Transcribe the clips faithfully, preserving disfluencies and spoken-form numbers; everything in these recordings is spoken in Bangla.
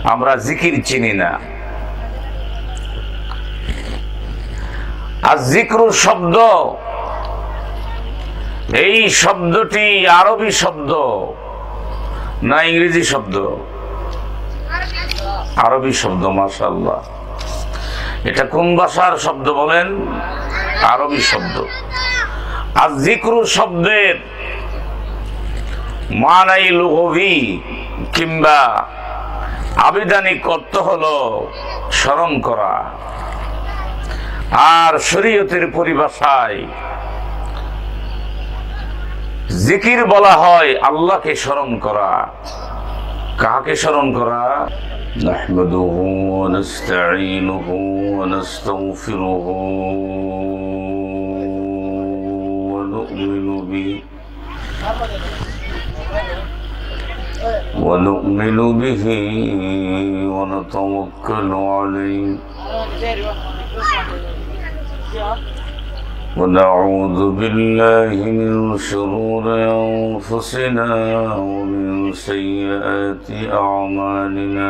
আমরা জিকির চিনি না। আর জিক্রু শব্দ, এই শব্দটি আরবি শব্দ না ইংরেজি শব্দ? আরবি শব্দ। মাশাআল্লাহ। এটা কোন ভাষার শব্দ বলেন? আরবি শব্দ। আর জিক্রু শব্দের মানাই লুগবি কিংবা আবিধানিক অর্থ হলো স্মরণ করা, আর শরীয়তের পরিভাষায় জিকির বলা হয় আল্লাহকে স্মরণ করা। কাকে স্মরণ করা? নাহমাদুহু ওয়া নাস্তাঈনুহু ওয়া নাস্তাগফিরুহু ওয়া নু'মিনু বিহি ওয়া নু'মিনু বিহি ওয়া নাতাওয়াক্কালু আলাইহি ونعوذ بالله من شرور أنفسنا ومن سيئات أعمالنا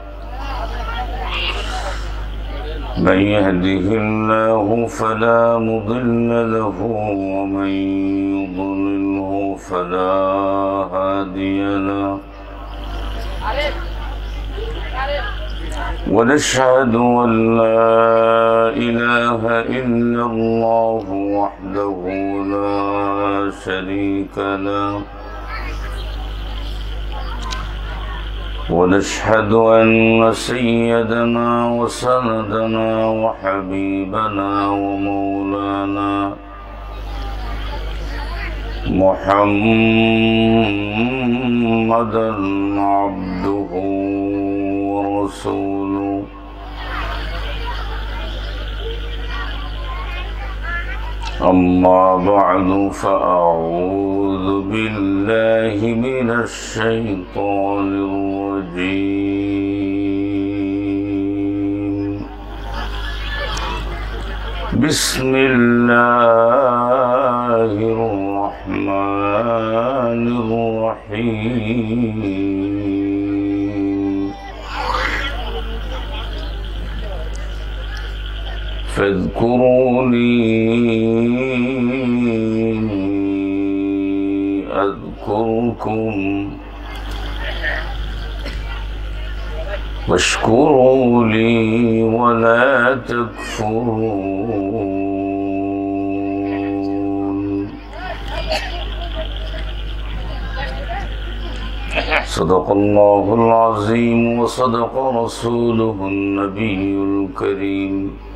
من يهده الله فلا مضل له ومن يضلله فلا هادي له ونشهد أن لا إله إلا الله وحده لا شريك له ونشهد أن سيدنا وسندنا وحبيبنا ومولانا محمدا عبده ورسوله أما بعد فأعوذ بالله من الشيطان الرجيم بسم الله الرحمن الرحيم فاذكروني أذكركم واشكروا لي ولا تكفرون صدق الله العظيم وصدق رسوله النبي الكريم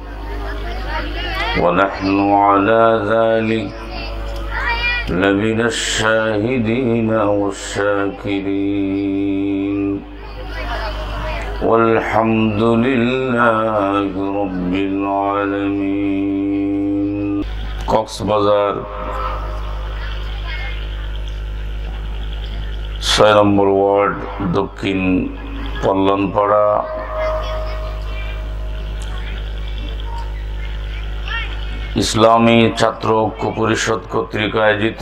ونحن على ذلك لمن الشاهدين والشاكرين والحمد لله رب العالمين কক্সবাজার ছয় নম্বর ওয়ার্ড দক্ষিণ পল্লনপাড়া ইসলামী ছাত্র ঐক্য পরিষদ কর্তৃক আয়োজিত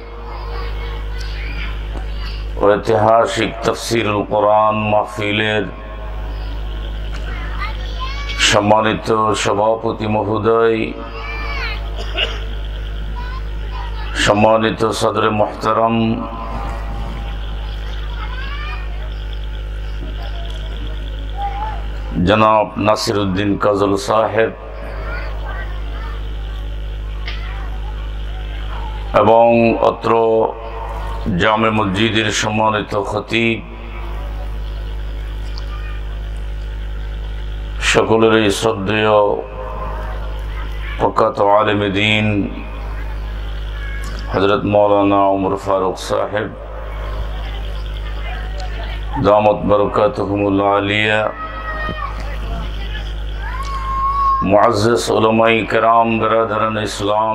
ঐতিহাসিক তাফসীরুল কোরআন মাহফিলের সম্মানিত সভাপতি মহোদয়, সম্মানিত সদরে মুহতারাম জনাব নাসিরউদ্দিন কাজল সাহেব এবং অত্র জামে মসজিদের সম্মানিত খতিব, সকলেরই শ্রদ্ধেয় প্রখ্যাত আলেম দ্বীন হযরত মাওলানা ওমর ফারুক সাহেব দামাত বারাকাতুহুমুল আলিয়া, মুআজ্জাজ উলামায়ে কেরাম, বিরাদরান ইসলাম,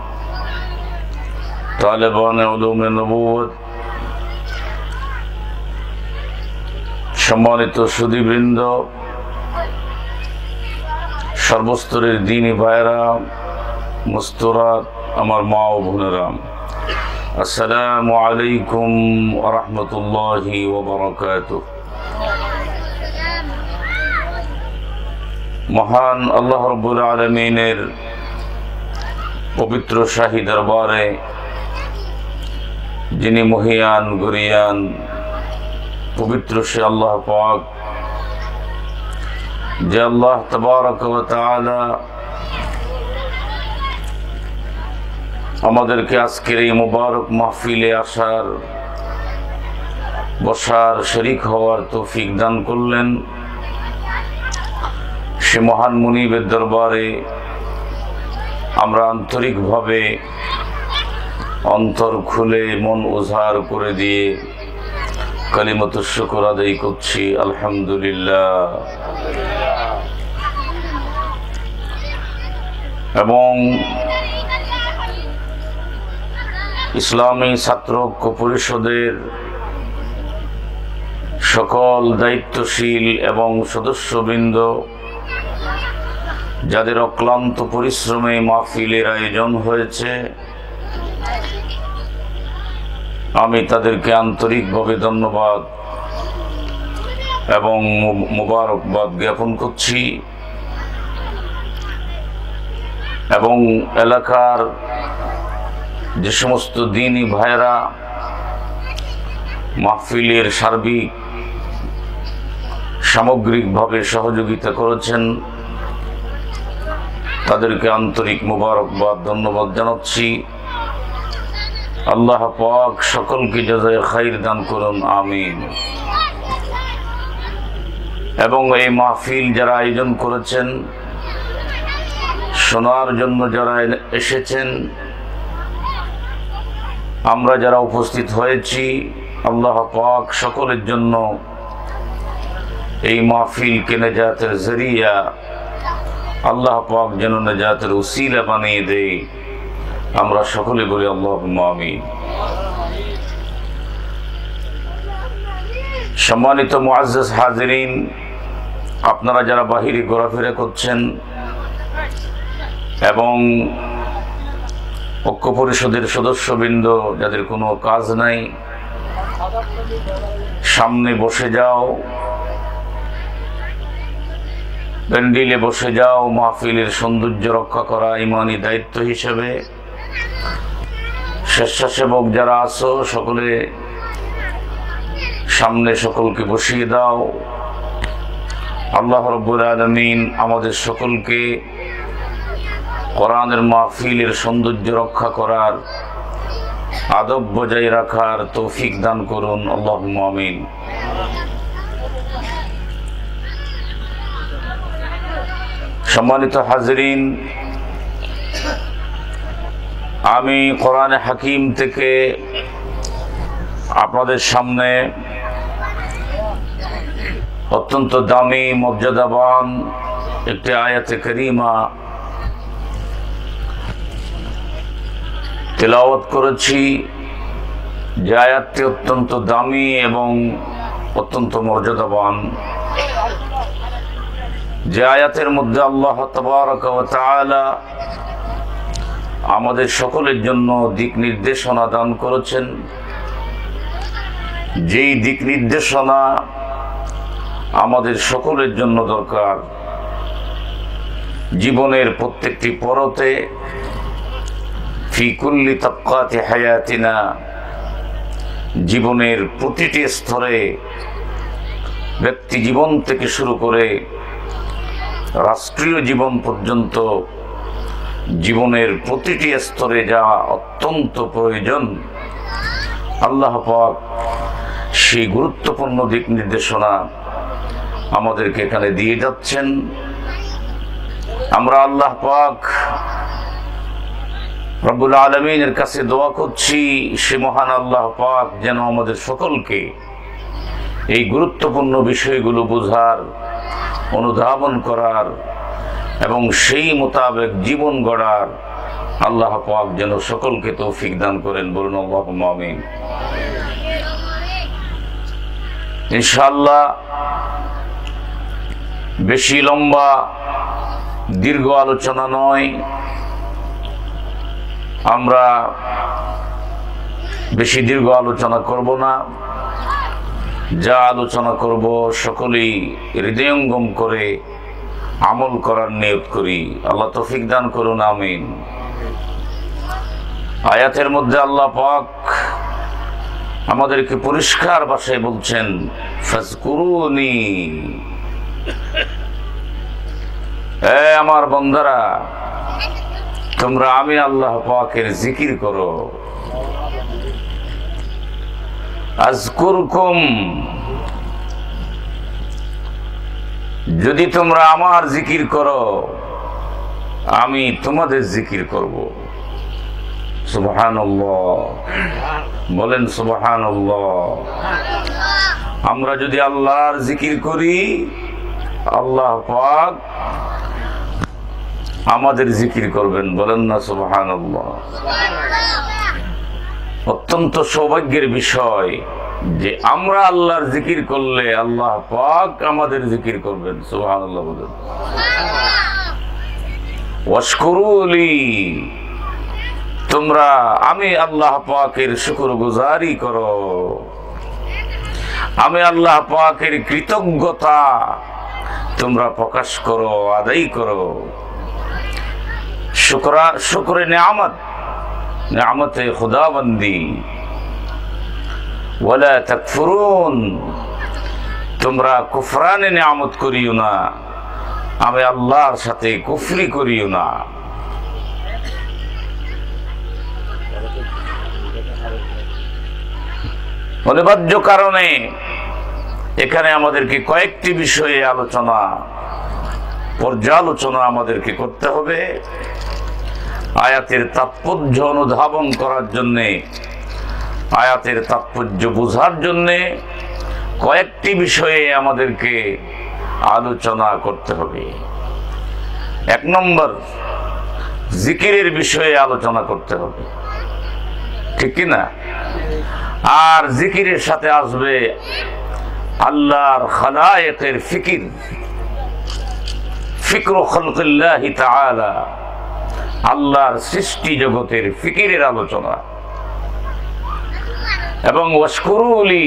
তালেবানে উলুমে নবুয়ত, সম্মানিত সুধীবৃন্দ, সর্বস্তরের দ্বীনী ভাইয়েরা, মুস্তুরাত, আমার মা ও বোনেরা, আসসালামু আলাইকুম ওয়া রাহমাতুল্লাহি ওয়া বারাকাতুহু। মহান আল্লাহ রাব্বুল আলামিনের পবিত্র শাহী দরবারে যিনি মহিয়ান গরিয়ান পবিত্র সে আল্লাহ পাক, যে আল্লাহ তাবারক ওয়া তাআলা আমাদেরকে আজকের এই মুবারক মাহফিলে আসার, বসার, শরীক হওয়ার তৌফিক দান করলেন। সে মহান মুনিবের দরবারে আমরা আন্তরিকভাবে অন্তর খুলে মন উজাড় করে দিয়ে কালিমাতুশ শুকর আদায় করছি, আলহামদুলিল্লাহ। এবং ইসলামী ছাত্র ঐক্য পরিষদের সকল দায়িত্বশীল এবং সদস্যবৃন্দ, যাদের অক্লান্ত পরিশ্রমে মাহফিলের আয়োজন হয়েছে, আমি তাদেরকে আন্তরিকভাবে ধন্যবাদ এবং মোবারকবাদ জ্ঞাপন করছি। এবং এলাকার যে সমস্ত দ্বীনী ভাইরা মাহফিলের সার্বিক সামগ্রিকভাবে সহযোগিতা করেছেন, তাদেরকে আন্তরিক মোবারকবাদ ধন্যবাদ জানাচ্ছি। আল্লাহ পাক সকলকে জাযায়ে খাইর দান করুন, আমিন। এবং এই মাহফিল যারা আয়োজন করেছেন, শোনার জন্য যারা এসেছেন, আমরা যারা উপস্থিত হয়েছি, আল্লাহ পাক সকলের জন্য এই মাহফিলকে নেজাতের জরিয়া আল্লাহ পাক যেন নেজাতের উসিলা বানিয়ে দেয়, আমরা সকলে বলি আল্লাহুম্মা আমিন। সম্মানিত মুআজ্জাজ হাজিরিন, আপনারা যারা বাহিরে ঘোরাফেরা করছেন এবং ঐক্য পরিষদের সদস্যবৃন্দ যাদের কোনো কাজ নাই, সামনে বসে যাও, প্যান্ডেলে বসে যাও। মাহফিলের সৌন্দর্য রক্ষা করা ইমানি দায়িত্ব হিসেবে স্বেচ্ছাসেবক যারা আছো, সকলে সামনে সকলকে বসিয়ে দাও। আল্লাহ রাব্বুল আলামিন আমাদের সকলকে কোরআনের মাহফিলের সৌন্দর্য রক্ষা করার, আদব বজায় রাখার তৌফিক দান করুন, আল্লাহুম্মা আমিন। সম্মানিত হাজিরিন, আমি কোরআনে হাকিম থেকে আপনাদের সামনে অত্যন্ত দামি, মর্যাদাবান একটি আয়াতে কারিমা তেলাওয়াত করেছি, যে আয়াতটি অত্যন্ত দামি এবং অত্যন্ত মর্যাদাবান। যে আয়াতের মধ্যে আল্লাহ তাবারক ওয়া তাআলা আমাদের সকলের জন্য দিক নির্দেশনা দান করেছেন, যেই দিক নির্দেশনা আমাদের সকলের জন্য দরকার। জীবনের প্রত্যেকটি পরতে, ফি কুল্লি তাবকাতি হায়াতিনা, জীবনের প্রতিটি স্তরে, ব্যক্তি জীবন থেকে শুরু করে রাষ্ট্রীয় জীবন পর্যন্ত জীবনের প্রতিটি স্তরে যা অত্যন্ত প্রয়োজন, আল্লাহ পাক সেই গুরুত্বপূর্ণ দিক নির্দেশনা আমাদেরকে এখানে দিয়ে যাচ্ছেন। আমরা আল্লাহ পাক রব্বুল আলামিনের কাছে দোয়া করছি, সে মহান আল্লাহ পাক যেন আমাদের সকলকে এই গুরুত্বপূর্ণ বিষয়গুলো বোঝার, অনুধাবন করার এবং সেই মোতাবেক জীবন গড়ার আল্লাহ পাক যেন সকলকে তৌফিক দান করেন, বলুন আল্লাহুম্মা আমিন। ইনশাআল্লাহ বেশি লম্বা দীর্ঘ আলোচনা নয়, আমরা বেশি দীর্ঘ আলোচনা করব না। যা আলোচনা করব সকলেই হৃদয়ঙ্গম করে আমল করার নিয়ত করি। আল্লাহ তৌফিক দান করুন, আমিন। আয়াতের মধ্যে আল্লাহ পাক আমাদেরকে পরিষ্কার ভাষায় বলছেন, ফাজকুরুনি, এ আমার বান্দারা, তোমরা আমি আল্লাহ পাকের জিকির করো। আযকুরকুম, যদি তোমরা আমার জিকির করো আমি তোমাদের জিকির করব। সুবহানাল্লাহ, বলেন সুবহানাল্লাহ। আমরা যদি আল্লাহর জিকির করি আল্লাহ পাক আমাদের জিকির করবেন, বলেন না সুবহানাল্লাহ। অত্যন্ত সৌভাগ্যের বিষয় যে আমরা আল্লাহর জিকির করলে আল্লাহ পাক আমাদের জিকির করবেন। সুবহানাল্লাহ বলেন। ওয়াশকুরুলি, তোমরা আমি আল্লাহ পাকের শুকরগুজারি করো, আমি আল্লাহ পাকের কৃতজ্ঞতা তোমরা প্রকাশ করো, আদায় করো। শুকরা শুকরে নিয়ামত, নিয়ামতে খুদাবন্দি। ওয়ালা তাকফুরুন, তোমরা কুফরানে নিয়ামত করিও না, আমি আল্লাহর সাথে কুফরি করিও না। অনিবার্য কারণে এখানে আমাদেরকে কয়েকটি বিষয়ে আলোচনা, পর্যালোচনা আমাদেরকে করতে হবে। আয়াতের তাৎপর্য অনুধাবন করার জন্যে, আয়াতের তাৎপর্য বোঝার জন্যে কয়েকটি বিষয়ে আমাদেরকে আলোচনা করতে হবে। এক নম্বর, জিকিরের বিষয়ে আলোচনা করতে হবে, ঠিক কিনা? আর জিকিরের সাথে আসবে আল্লাহর খালায়েকের ফিকির, ফিকর খালকিল্লাহি তাআলা, আল্লাহর সৃষ্টি জগতের ফিকিরের আলোচনা। এবং ওয়াশকুরুলি,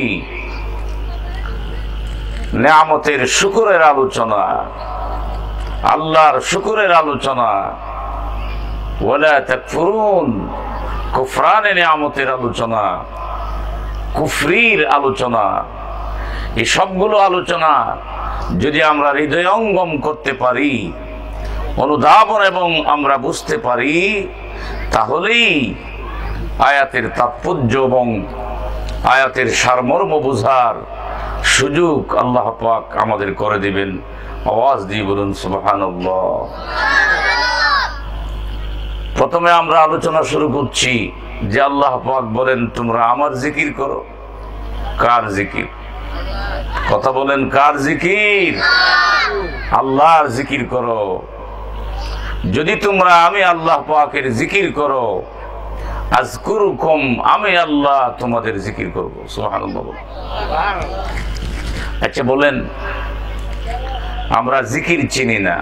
নিয়ামতের শুকরের আলোচনা, আল্লাহর শুকরের আলোচনা। ওয়ালা তাকফুরুন, কুফরানে নিয়ামতের আলোচনা, কুফরির আলোচনা। এই সবগুলো আলোচনা যদি আমরা হৃদয়ঙ্গম করতে পারি, অনুধাবন এবং আমরা বুঝতে পারি, তাহলেই আয়াতের তাৎপর্য এবং আয়াতের সারমর্ম বোঝার সুযোগ আল্লাহ পাক আমাদের করে দিবেন। আওয়াজ দিয়ে বলুন সুবহানাল্লাহ। প্রথমে আমরা আলোচনা শুরু করছি যে আল্লাহ পাক বলেন তোমরা আমার জিকির করো। কার জিকির? কথা বলেন, কার জিকির? আল্লাহর জিকির করো। যদি তোমরা আমি আল্লাহ পাকের জিকির করো, আযকুরুকুম, আমি আল্লাহ তোমাদের জিকির করব। সুবহানাল্লাহ। আচ্ছা বলেন, আমরা জিকির চিনি না।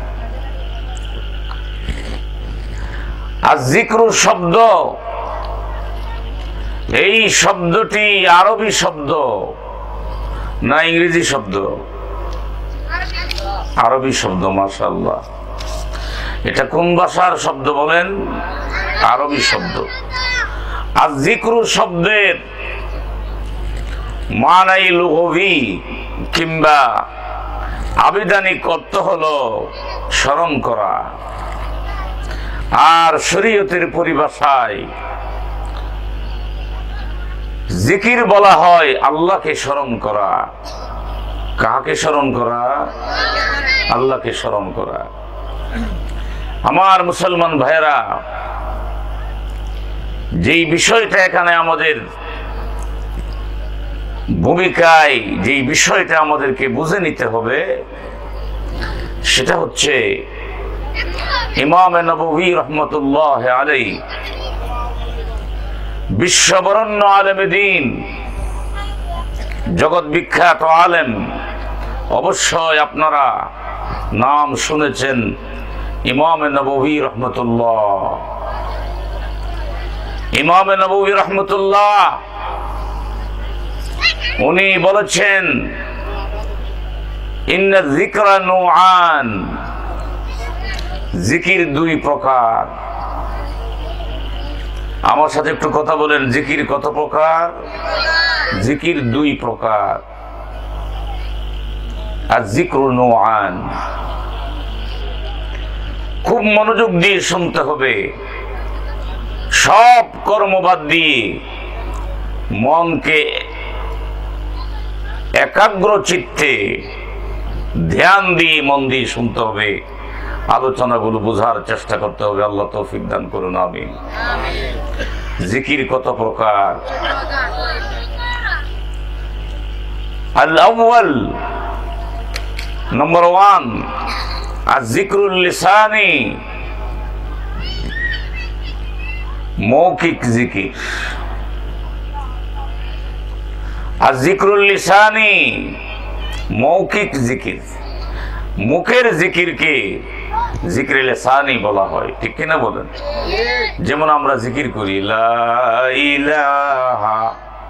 আয-যিকরু শব্দ, এই শব্দটি আরবি শব্দ না ইংরেজি শব্দ? আরবি শব্দ। মাশাআল্লাহ। এটা কোন ভাষার শব্দ বলেন? আরবি শব্দ। আয-যিকরু শব্দের মানাই লুগবি কিংবা আবিধানিক অর্থ হলো স্মরণ করা। আর শরীয়তের পরিভাষায় জিকির বলা হয় আল্লাহকে স্মরণ করা। কাকে স্মরণ করা? আল্লাহকে স্মরণ করা। আমার মুসলমান ভাইয়েরা, যেই বিষয়টা এখানে আমাদের ভূমিকায়, যেই বিষয়টা আমাদেরকে বুঝে নিতে হবে, সেটা হচ্ছে ইমাম নববী রহমতুল্লাহ আলাইহি, বিশ্ববরণ্য আলেম দ্বীন, জগৎ বিখ্যাত আলেম। অবশ্যই আপনারা নাম শুনেছেন ইমাম নববী রহমতুল্লাহ। ইমাম নববী রহমতুল্লাহ উনি বলেছেন, ইন্না যিকরা নূআন, জিকির দুই প্রকার। আমার সাথে একটু কথা বলেন, জিকির কত প্রকার? জিকির দুই প্রকার। আর যিকরু নূআন, খুব মনোযোগ দিয়ে শুনতে হবে। সব কর্মবাদ দিয়ে মনকে একাগ্র চিত্তে ধ্যান দিয়ে মন দিয়ে শুনতে হবে, আলোচনাগুলো বোঝার চেষ্টা করতে হবে। আল্লাহ তৌফিক দান করুন, আমিন। জিকির কত প্রকার? আল আউয়াল, নম্বর ওয়ান, আয-যিকরুল লিসানি, মৌখিক জিকির। আয-যিকরুল লিসানি, মৌখিক জিকির। মুখের জিকিরকে জিকরে লিসানি বলা হয়, ঠিক কিনা বলেন? যেমন আমরা জিকির করি লা ইলাহা,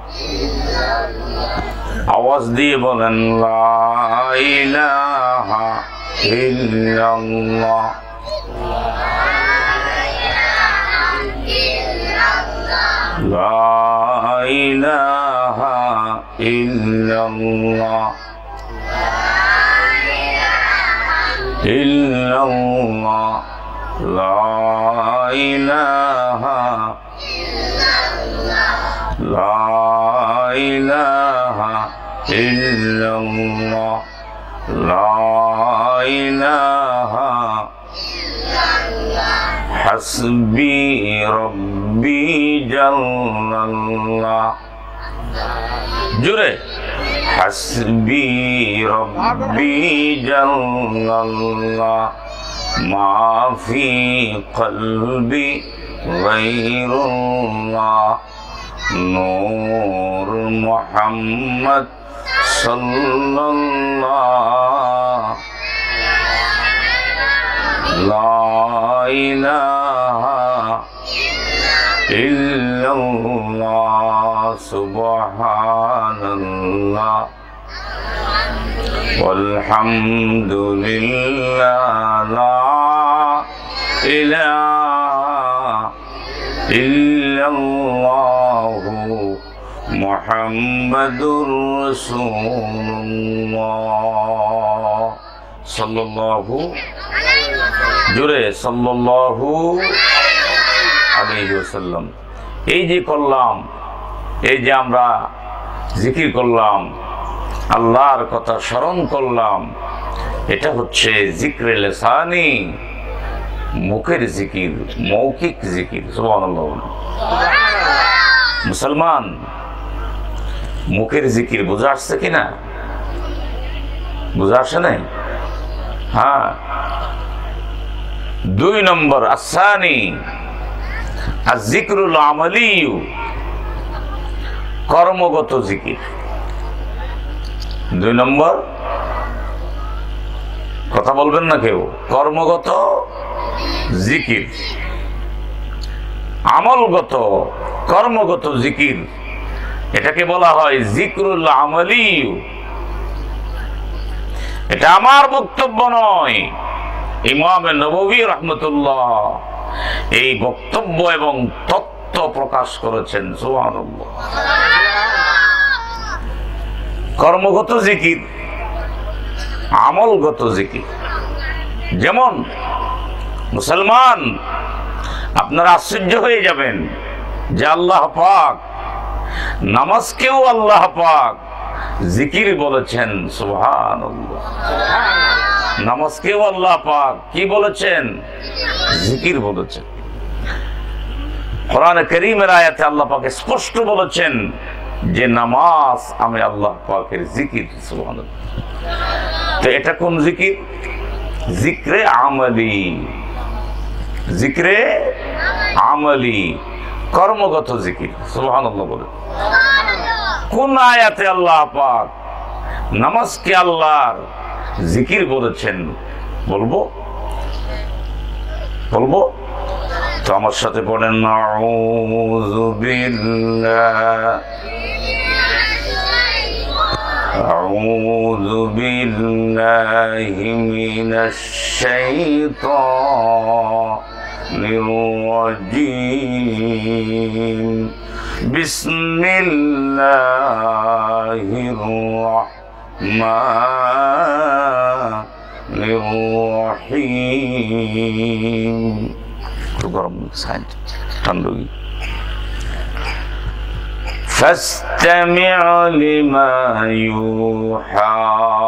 আওয়াজ দিয়ে বলেন লা ইলাহা ইল্লাল্লাহ, লা ইলাহা ইল্লাল্লাহ, ইল্লাল্লাহ, লা ইলাহা, লা ইলাহা ইল্লাল্লাহ, লা ইলাহা, হাসবি রব্বি জাল্লাল্লাহ, জোরে হাসবি রব্বি জাল্লাল্লাহ, মা ফি কলবি গায়রুল্লাহ, নূর মুহাম্মদ সাল্লাল্লাহ, লা ইলাহা ইল্লাল্লাহ, সুবহানাল্লাহ, ওয়ালহামদুলিল্লাহ, লা ইলাহা ইল্লাল্লাহু মুহাম্মাদুর রাসূলুল্লাহ সাল্লাল্লাহু, জোরে সাল্লাল্লাহু আলাইহি ওয়াসাল্লাম। এই যে করলাম, এই যে আমরা জিকির করলাম, আল্লাহর কথা স্মরণ করলাম, এটা হচ্ছে জিকরে লিসানি, মুখের জিকির, মৌখিক জিকির। সুবহানাল্লাহ। মুসলমান, মুখের জিকির বোঝা আসছে কিনা? বোঝা আসে নাই? হ্যাঁ। দুই নম্বর, আসানি আয-যিকরুল আমালি, কর্মগত জিকির। দুই নম্বর, কথা বলবেন না কেউ, কর্মগত জিকির। আমলগত, কর্মগত জিকির, এটাকে বলা হয় যিকরুল আমালি। এটা আমার বক্তব্য নয়, ইমাম নববী রাহমাতুল্লাহ এই বক্তব্য এবং তত্ত্ব প্রকাশ করেছেন। সুবহানাল্লাহ। কর্মগত জিকির, আমলগত জিকির। যেমন মুসলমান, আপনারা আশ্চর্য হয়ে যাবেন যে আল্লাহ পাক নামাজকেও আল্লাহ পাক জিকির বলেছেন। সুবহানাল্লাহ। নামাজকেও আল্লাহ পাক কি বলেছেন? জিকির বলেছেন। কোরআনে কারীমের আয়াতে আল্লাহ পাক স্পষ্ট বলেছেন যে নামাজ আমি আল্লাহ পাকের জিকির। সুবহানাল্লাহ। তো এটা কোন জিকির? জিকরে আমলি। জিকরে আমলি, কর্মগত জিকির। সুবহানাল্লাহ বলে। কোন আয়াতে আল্লাহ পাক নামাজকে আল্লাহর জিকির বলেছেন? বলবো বলবো তো আমার সাথে পড়েন, নাউযু বিল্লাহ أعوذ بالله من الشيطان الرجيم بسم الله الرحمن الرحيم. فاستمع لما يوحى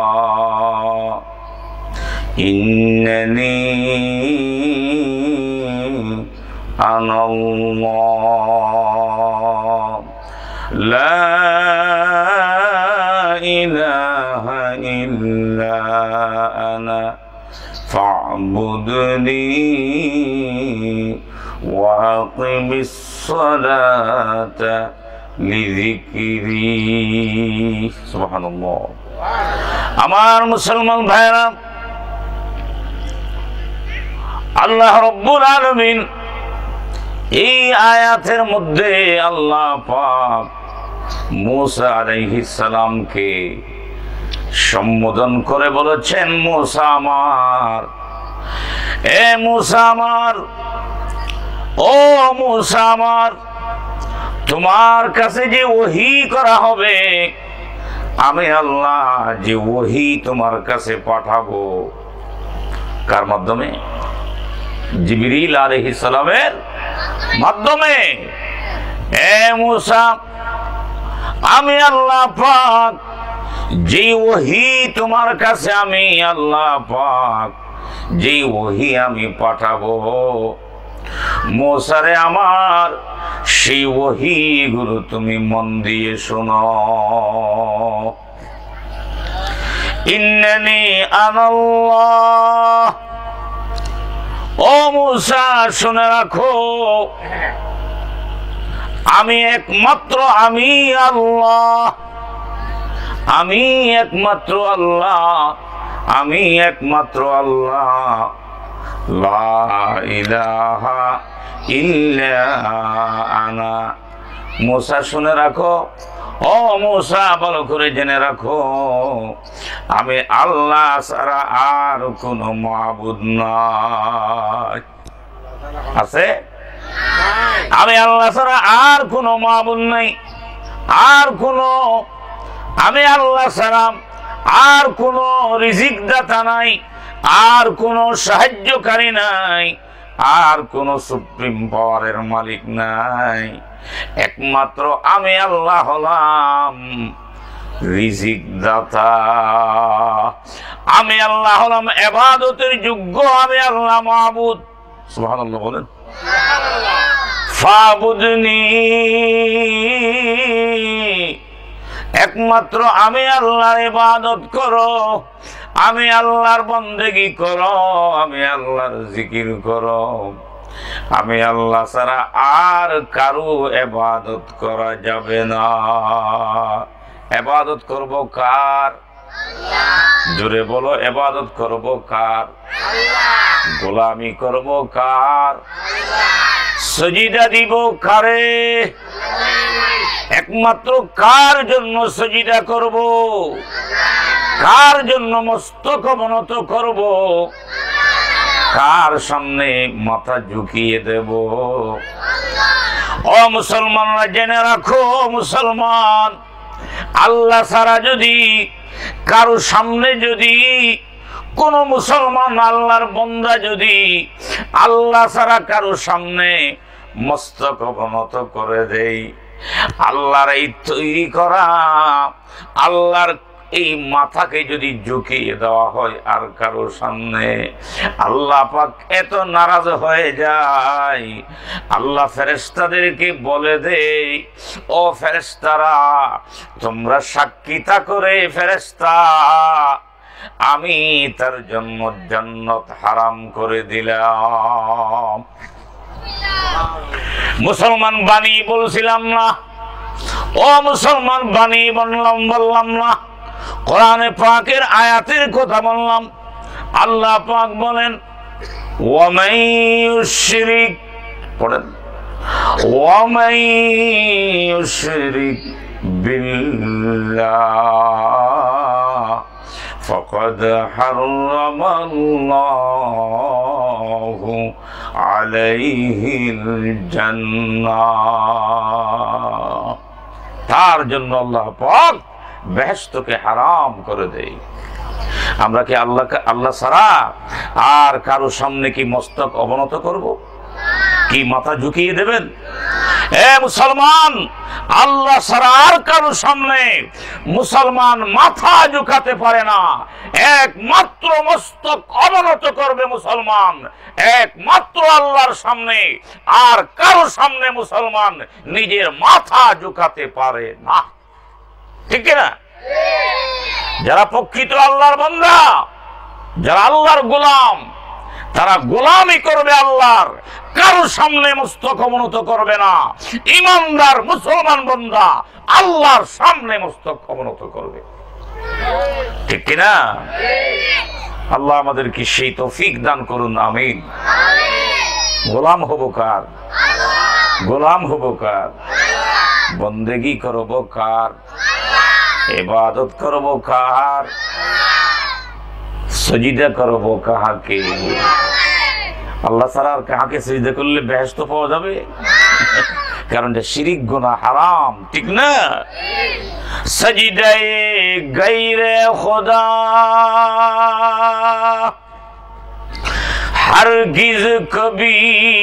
إنني أنا الله لا إله إلا أنا فاعبدني وأقم الصلاة লিযিকরি। সুবহানাল্লাহ। আমার মুসলমান ভাইরা, আল্লাহ রাব্বুল আলামিন এই আয়াতের মধ্যে আল্লাহ পাক মূসা আলাইহিস সালামকে সম্বোধন করে বলেছেন, মূসা আমার, এ মূসা আমার, ও মূসা আমার, তোমার কাছে যে ওহী করা হবে, আমি আল্লাহ যে ওহী তোমার কাছে পাঠাবো, কার মাধ্যমে? জিবরিল আলাইহিস সালামের মাধ্যমে। এ মূসা, আমি আল্লাহ পাক যে ওহী তোমার কাছে আমি আল্লাহ পাক যে ওহী আমি পাঠাবো, মূসারে আমার, সেই ওহীগুলো তুমি মন দিয়ে শোনো। ইন্নানি আনাল্লাহ, ও মূসা শুনে রাখো, আমি একমাত্র আমি আল্লাহ, আমি একমাত্র আল্লাহ, আমি একমাত্র আল্লাহ, লা ইলাহা ইল্লা আনা। মূসা শুনে রাখো, ও মূসা ভালো করে জেনে রাখো, আমি আল্লাহ ছাড়া আর কোনো মাবুদ নাই। আছে? আমি আল্লাহ ছাড়া আর কোনো মাবুদ নাই, আর কোনো, আমি আল্লাহ ছাড়া আর কোনো রিজিক দাতা নাই, আর কোনো সাহায্যকারী নাই, আর কোনো সুপ্রিম পাওয়ারের মালিক নাই, একমাত্র আমি আল্লাহ হলাম রিজিক দাতা। আমি আল্লাহ হলাম ইবাদতের যোগ্য, আমি আল্লাহ মাবুদ। সুবহানাল্লাহ বলেন। ফাবুদনি, একমাত্র আমি আল্লাহর ইবাদত করো, আমি আল্লাহর বন্দেগী করো, আমি আল্লাহর জিকির করো। আমি আল্লাহ ছাড়া আর কারো ইবাদত করা যাবে না। ইবাদত করব কার? জোরে বলো, ইবাদত করব কার? গোলামি করব কার? সজিদা দিব কারে? একমাত্র কার জন্য সজিদা করব? কার জন্য মস্তক অবনত করব? কার সামনে মাথা ঝুঁকিয়ে দেব? ও মুসলমানরা জেনে রাখো, মুসলমান, আল্লাহ ছাড়া যদি কারো সামনে যদি কোন মুসলমান আল্লাহর বান্দা যদি আল্লাহ ছাড়া কারো সামনে মস্তক অবনত করে দেই, আল্লাহর এই তৈরি করা আল্লাহর এই মাথাকে যদি ঝুঁকিয়ে দেওয়া হয় আর কারো সামনে, আল্লাহ পাক এত নারাজ হয়ে যায়, আল্লাহ ফেরেশতাদেরকে বলে দেয়, ও ফেরেশতারা, তোমরা সাক্ষী করে ফেরেশতা, আমি তার জন্য জান্নাত হারাম করে দিলাম। মুসলমান বাণী বলছিলাম না? ও মুসলমান বাণী বললাম বললাম না? কোরআনে পাকের আয়াতের কথা বললাম। আল্লাহ পাক বলেন, ওয়া মান ইউশরিক, পড়েন, ওয়া মান ইউশরিক বিল্লাহ ফাকাদ হারামাল্লাহু আলাইহিল জান্নাহ। তার জন্য আল্লাহ পাক বেহেশতকে হারাম করে দেয়। আমরা কি আল্লাহ আল্লাহ ছাড়া আর কারো সামনে কি মস্তক অবনত করব? কি মাথা ঝুঁকিয়ে দেবেন? এ মুসলমান, আল্লাহ ছাড়া আর কারো সামনে মুসলমান মাথা ঝুঁকাতে পারে না। একমাত্র মস্তক অবনত করবে মুসলমান একমাত্র আল্লাহর সামনে, আর কারো সামনে মুসলমান নিজের মাথা ঝুঁকাতে পারে না। ঠিক না? যারা প্রকৃত আল্লাহর বান্দা, যারা আল্লাহর গোলাম, তারা গোলামি করবে আল্লাহর, কারো সামনে মস্তক অবনত করবে না। ইমানদার মুসলমান বান্দা আল্লাহর সামনে মস্তক অবনত করবে। ঠিক কিনা? আল্লাহ আমাদেরকে সেই তৌফিক দান করুন, আমিন। গোলাম হব কার? গোলাম হব কার? বন্দেগি করব কার? ইবাদত করব কার? সজিদা করব কাহাকে? আল্লাহ ছাড়া আর কাহাকে সজিদা করলে বেহেশত পাওয়া যাবে? কারণ এটা শিরিক গুনাহ, হারাম। ঠিক না? সজিদায়ে গায়রে খোদা हरगिज़ कभी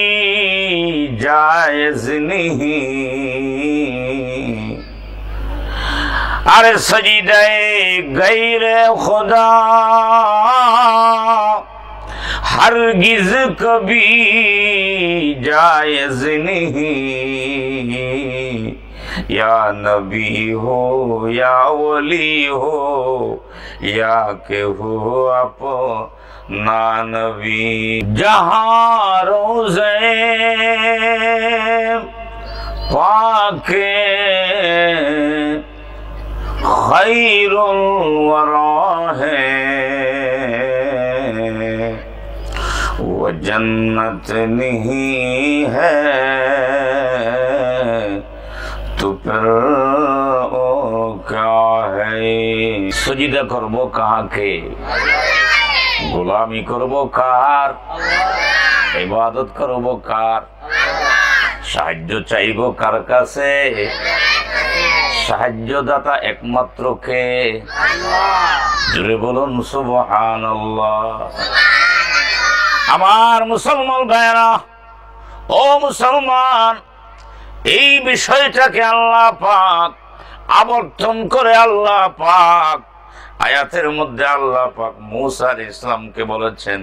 जायज़ नहीं। अरे सजीदाए गैरे खुदा हरगिज़ कभी जायज़ नहीं। या नबी हो या वली हो या के हो आप ना नबी। जहाँ रोज़े पाके खैरुल वरा है, वो जन्नत नहीं है तो फिर ओ क्या है। सजिदा करबो काके? গোলামি করব কার? ইবাদত করব কার? সাহায্য চাইব কার কাছে? সাহায্যদাতা একমাত্র কে? জোরে বলুন সুবহানাল্লাহ। আমার মুসলমান ভাইরা, ও মুসলমান, এই বিষয়টাকে আল্লাহ পাক আবর্তন করে আল্লাহ পাক আয়াতের মধ্যে আল্লাহ পাক মূসা আলাইহিস সালামকে বলেছেন,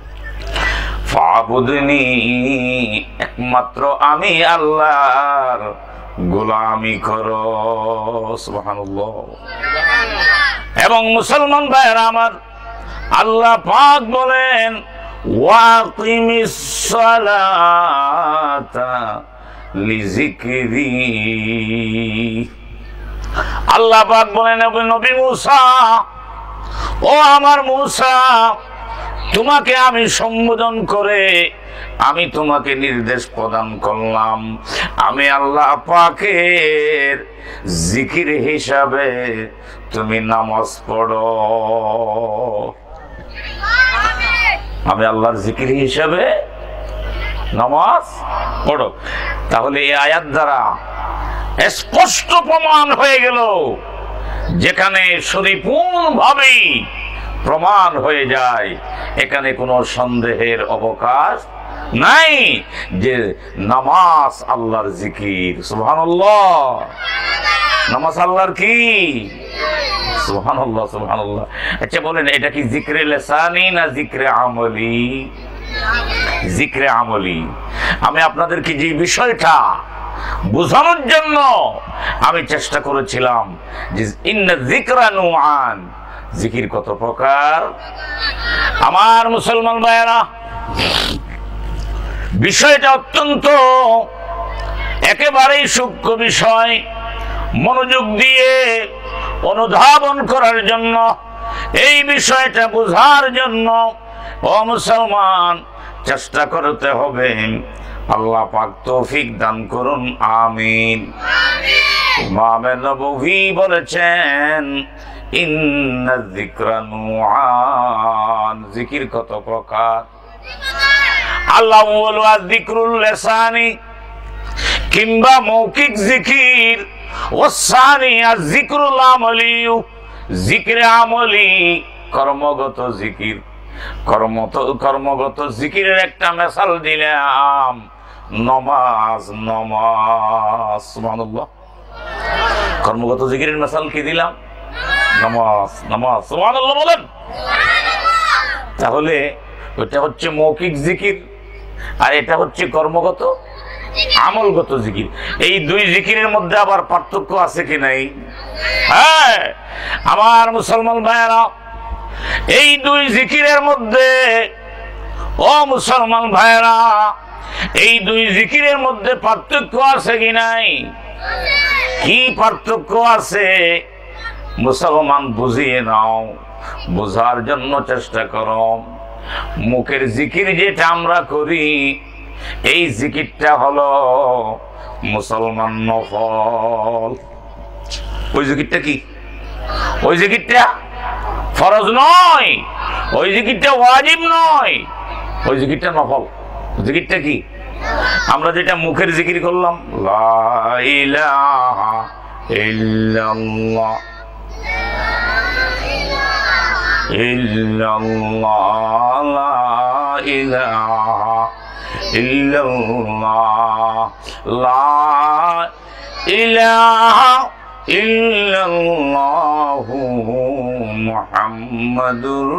ফাবুদনি, একমাত্র আমি আল্লাহর গোলামি করো। সুবহানাল্লাহ। এবং মুসলমান ভাইরা আমার, আল্লাহ পাক বলেন, ওয়াকিমিস সালাতা লিযিকরি। আল্লাহ পাক বলেন, নবী মূসা, ও আমার মূসা, তোমাকে আমি সম্বোধন করে আমি তোমাকে নির্দেশ প্রদান করলাম, আমি আল্লাহ পাকের জিকির হিসাবে তুমি নামাজ পড়ো। আমি আল্লাহর জিকির হিসাবে নামাজ পড়ো। তাহলে এই আয়াত দ্বারা স্পষ্ট প্রমাণ হয়ে গেল, যেখানে পরিপূর্ণভাবে প্রমাণ হয়ে যায়, এখানে কোনো সন্দেহের অবকাশ নাই যে নামাজ আল্লাহর জিকির। সুবহানাল্লাহ। নামাজ আল্লাহর কি? সুবহানাল্লাহ, সুবহানাল্লাহ। আচ্ছা বলেন, এটা কি জিকরে লিসানি না জিকরে আমলি? জিকরে আমলি। আমি আপনাদেরকে যে বিষয়টা বোঝানোর জন্য আমি চেষ্টা করেছিলাম যে ইন্না যিকরা নুআন, জিকির কত প্রকার। আমার মুসলমান ভাইয়েরা, বিষয়টা অত্যন্ত একেবারেই সূক্ষ্ম বিষয়। মনোযোগ দিয়ে অনুধাবন করার জন্য, এই বিষয়টা বোঝার জন্য ও মুসলমান চেষ্টা করতে হবে। আল্লাহ পাক তৌফিক দান করুন, আমিন। ইমাম নবভী বলেছেন ইন্না যিকরা নুআন, জিকির কত প্রকার। আল্লাহ বলল যিকরুল লিসানি, কিংবা মৌখিক জিকির, ওয়াসানি যিকরুল আমলি, জিকির আমলি কর্মগত জিকির। কর্মত কর্মগত জিকিরের একটা মিসাল দিলাম, নমাজ। নমাজ, সুবহানাল্লাহ। কর্মগত জিকিরের মিসাল কি দিলাম? নামাজ। নামাজ, সুবহানাল্লাহ বলেন। তাহলে ওটা হচ্ছে মৌখিক জিকির, আর এটা হচ্ছে কর্মগত আমলগত জিকির। এই দুই জিকিরের মধ্যে আবার পার্থক্য আছে কি নাই? হ্যাঁ আমার মুসলমান ভাইয়েরা, এই দুই জিকিরের মধ্যে, ও মুসলমান ভাইয়েরা, এই দুই জিকিরের মধ্যে পার্থক্য আছে কি নাই? কি পার্থক্য আছে মুসলমান বুঝিয়ে নাও, বোঝার জন্য চেষ্টা করো। মুখের জিকির যেটা আমরা করি, এই জিকিরটা হলো মুসলমান নফল। ওই জিকিরটা কি? ওই জিকিরটা ফরজ নয়, ওই জিকিরটা ওয়াজিব নয়, ওই জিকিরটা নফল। জিকিরটা কি? আমরা যেটা মুখের জিকির করলাম, লা ইলাহা ইল্লাল্লাহ ইল্লাল্লাহ, লা ইলাহা ইল্লাল্লাহ, লা ইলাহা ইল্লাল্লাহু মুহাম্মাদুর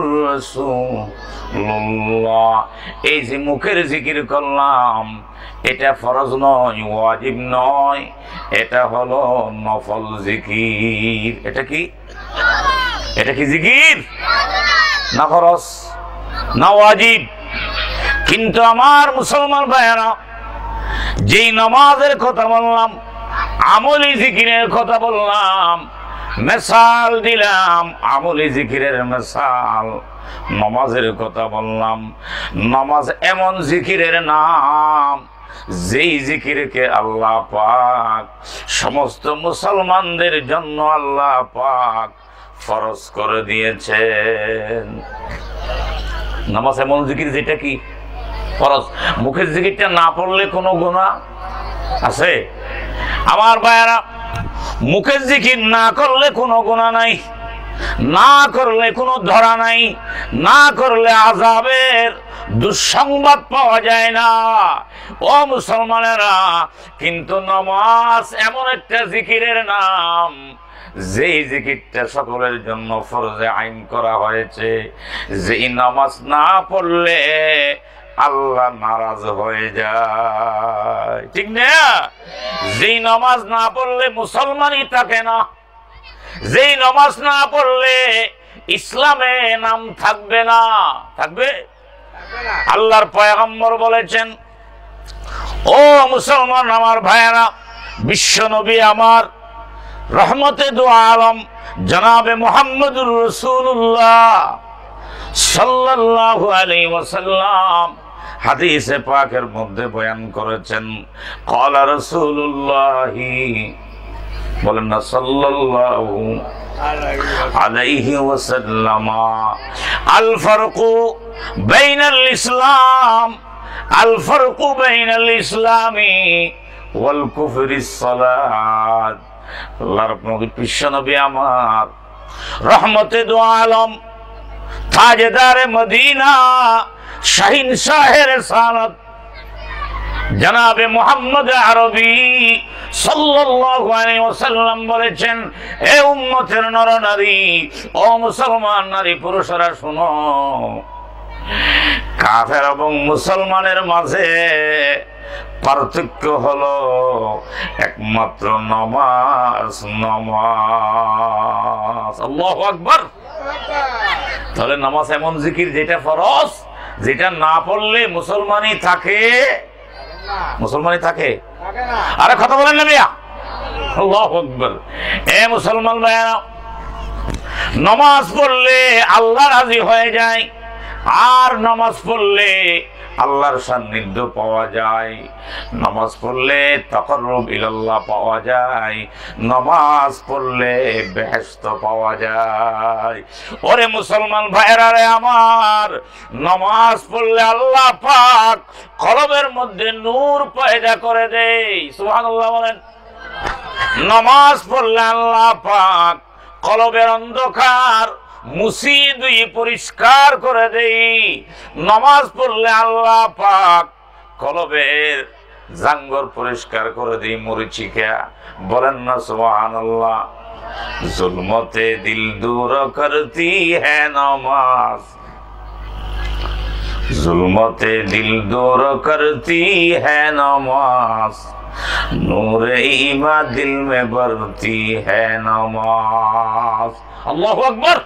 রাসূলুল্লাহ। এই যে মুখের জিকির করলাম, এটা ফরজ নয়, ওয়াজিব নয়, এটা হলো নফল জিকির। এটা কি? এটা কি জিকির? না ফরজ না ওয়াজিব। কিন্তু আমার মুসলমান ভাইয়েরা, যেই নামাজের কথা বললাম, আমলি জিকিরের কথা বললাম, মিসাল দিলাম, আমলি জিকিরের মিসাল, নামাজের কথা বললাম। নামাজ এমন জিকিরের নাম, যেই জিকিরকে আল্লাহ পাক সমস্ত মুসলমানদের জন্য আল্লাহ পাক ফরজ করে দিয়েছেন। নামাজ এমন জিকির যেটা কি ফরজ। মুখের জিকিরটা না পড়লে কোনো গুনাহ আছে? আমার ভাইয়েরা, মুখের জিকির না করলে কোনো গুনাহ নাই, না করলে কোনো ধরা নাই, না করলে আযাবের দুঃসংবাদ পাওয়া যায় না। ও মুসলমানেরা, কিন্তু নামাজ এমন একটা জিকিরের নাম, যেই জিকিরটা সকলের জন্য ফরজে আইন করা হয়েছে। যেই নামাজ না পড়লে আল্লাহ নারাজ হয়ে যায়, ঠিক না? যেই নামাজ না পড়লে মুসলমানই থাকে না, যেই নামাজ না পড়লে ইসলামে নাম থাকবে না। থাকবে? আল্লাহর পয়গম্বর বলেছেন, ও মুসলমান আমার ভাইয়েরা, বিশ্ব নবী আমার রহমতে দু আলম জনাবে মুহাম্মদুর রাসূলুল্লাহ সাল্লাল্লাহু আলাইহি ওয়াসাল্লাম হাদিসে পাকের মধ্যে বয়ান করেছেন, ক্বালা রাসূলুল্লাহি, বলেন না সাল্লাল্লাহু আলাইহি ওয়াসাল্লাম, আল ফারকু বাইনাল ইসলাম, আল ফারকু বাইনাল ইসলামি ওয়াল কুফরিস সালাত। আল্লাহর নবী বিশ্ব নবী আমার রহমতে দু আলম তাজদারে মদিনা শাহিন শাহের সালাত জনাবে মুহাম্মদ আরবি সাল্লাল্লাহু আলাইহি ওয়াসাল্লাম বলেছেন, হে উম্মতের নরনারী, ও মুসলমান নারী পুরুষরা শুনো, কাফের এবং মুসলমানের মাঝে পার্থক্য হলো একমাত্র নামাজ। নামাজ, আল্লাহু আকবার। তাহলে নামাজ এমন জিকির যেটা ফরজ, যেটা না পড়লে মুসলমানই থাকে, মুসলমানই থাকে। আরে কথা বলেন না মিয়া, আল্লাহু আকবার। এ মুসলমান ভাইরা, নামাজ পড়লে আল্লাহ রাজি হয়ে যায়, আর নামাজ পড়লে আল্লাহর সান্নিধ্য পাওয়া যায়, নামাজ পড়লে তাকাররুব ইলাল্লাহ পাওয়া যায়, নামাজ পড়লে বেহেশত পাওয়া যায়। ওরে মুসলমান ভাইরা রে আমার, নামাজ পড়লে আল্লাহ পাক কলবের মধ্যে নূর পয়দা করে দেয়। সুবহানাল্লাহ বলেন। নামাজ পড়লে আল্লাহ পাক কলবের অন্ধকার মুছি দিয়ে পরিষ্কার করে দেই। নামাজ পড়লে আল্লাহ পাক কলবের জাঙ্গর পরিষ্কার করে দেই, মরিচিকা। বলেন না সুবহানাল্লাহ। जुल्मते दिल दूर करती है नमाज, जुल्मते दिल दूर करती है नमाज, नूर ईमान दिल में भरती है नमाज। अल्लाहु अकबर।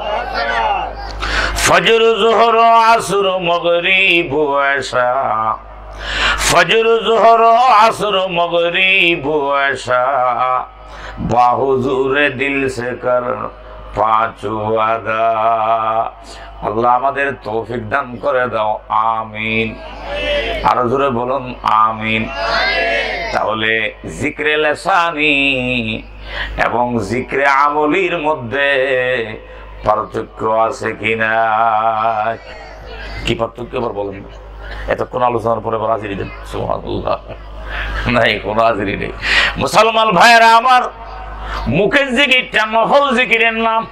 फजर ज़ोहर असर मगरिब ऐशा, फजर ज़ोहर असर मगरिब ऐशा, बाहुजूरे दिल से कर पांचो अदा। আল্লাহ আমাদের তৌফিক দান করে দাও, আমিন। আরো জোরে বলুন আমিন। তাহলে জিক্রে লিসানি এবং জিক্রে আমলির মধ্যে পার্থক্য আছে কিনা? কি পার্থক্য এবার বলেন। এতক্ষণ আলোচনার পরে আবার হাজিরি দেন। সুবহানাল্লাহ। নাই, কোনো হাজিরি নেই। মুসলমান ভাইয়েরা আমার, মুখের জিকিরটা নফল জিকিরের নাম।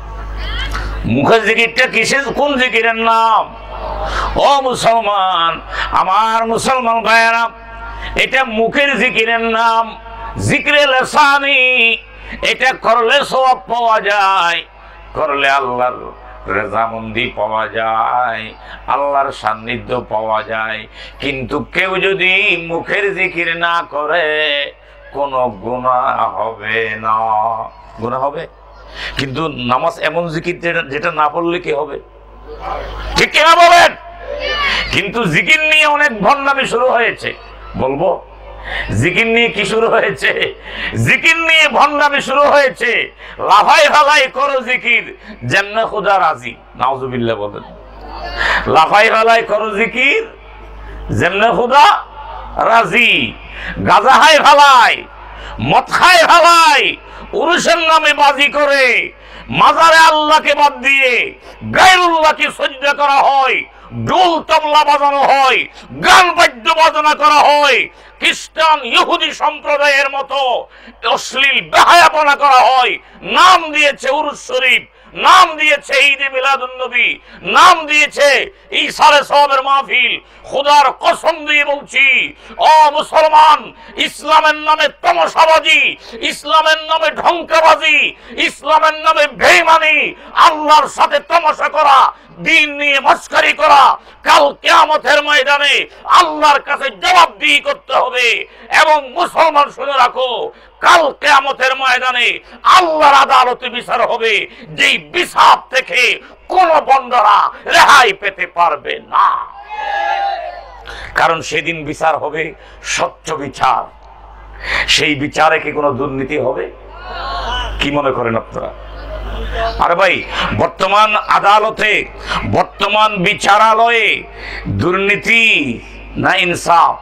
মুখের জিকিরটা কিসের, কোন জিকিরের নাম? ও মুসলমান আমার, মুসলমান ভাইয়েরা, এটা মুখের জিকিরের নাম, জিক্রে লিসানি। এটা করলে সওয়াব পাওয়া যায়, করলে আল্লাহর রেজামন্দি পাওয়া যায়, আল্লাহর সান্নিধ্য পাওয়া যায়। কিন্তু কেউ যদি মুখের জিকির না করে কোনো গুনাহ হবে না। গুনাহ হবে, কিন্তু নামাজ এমন জিকির যেটা না পড়লে কি হবে? ঠিক কিনা বলেন? কিন্তু জিকির নিয়ে অনেক ভণ্ডামি শুরু হয়েছে। বলবো জিকির নিয়ে কি শুরু হয়েছে? জিকির নিয়ে ভণ্ডামি শুরু হয়েছে। লাফাই ফালাই করো জিকির যেমনে খোদা রাজি। নাউজুবিল্লাহ বলেন। লাফাই ফালাই করো জিকির যেমনে খোদা রাজি। গাঁজা খাই ফালাই, মদ খাই ফালাই, উরুসের নামে বাজি করে মাজারে আল্লাহকে বাদ দিয়ে গায়রুল্লাহকে সিজদা করা হয়, ঢোল তবলা বাজানো হয়, গান বাদ্য বাজনা করা হয়, খ্রিস্টান ইহুদি সম্প্রদায়ের মতো অশ্লীল বেহায়াপনা করা হয়। নাম দিয়েছে উরুস শরীফ, নাম দিয়েছে ঈদে মিলাদুন নবী, নাম দিয়েছে ঈসার সওয়াবের মাহফিল। খোদার কসম দিয়ে বলছি, ও মুসলমান, ইসলামের নামে তামাশাবাজি, ইসলামের নামে ঢঙ্কাবাজি, ইসলামের নামে বেঈমানি, আল্লাহর সাথে তামাশা করা, দিন নিয়ে মস্কারি করা, কাল কিয়ামতের ময়দানে আল্লাহর কাছে জবাবদিহি করতে হবে। এবং মুসলমান শুনে রাখো, কাল কিয়ামতের ময়দানে আল্লাহর আদালতে বিচার হবে, যেই বিচার থেকে কোন বান্দারা রেহাই পেতে পারবে না। কারণ সেদিন বিচার হবে স্বচ্ছ বিচার। সেই বিচারে কি কোনো দুর্নীতি হবে? কি মনে করেন আপনারা? আরে ভাই, বর্তমান আদালতে, বর্তমান বিচারালয়ে দুর্নীতি না ইনসাফ?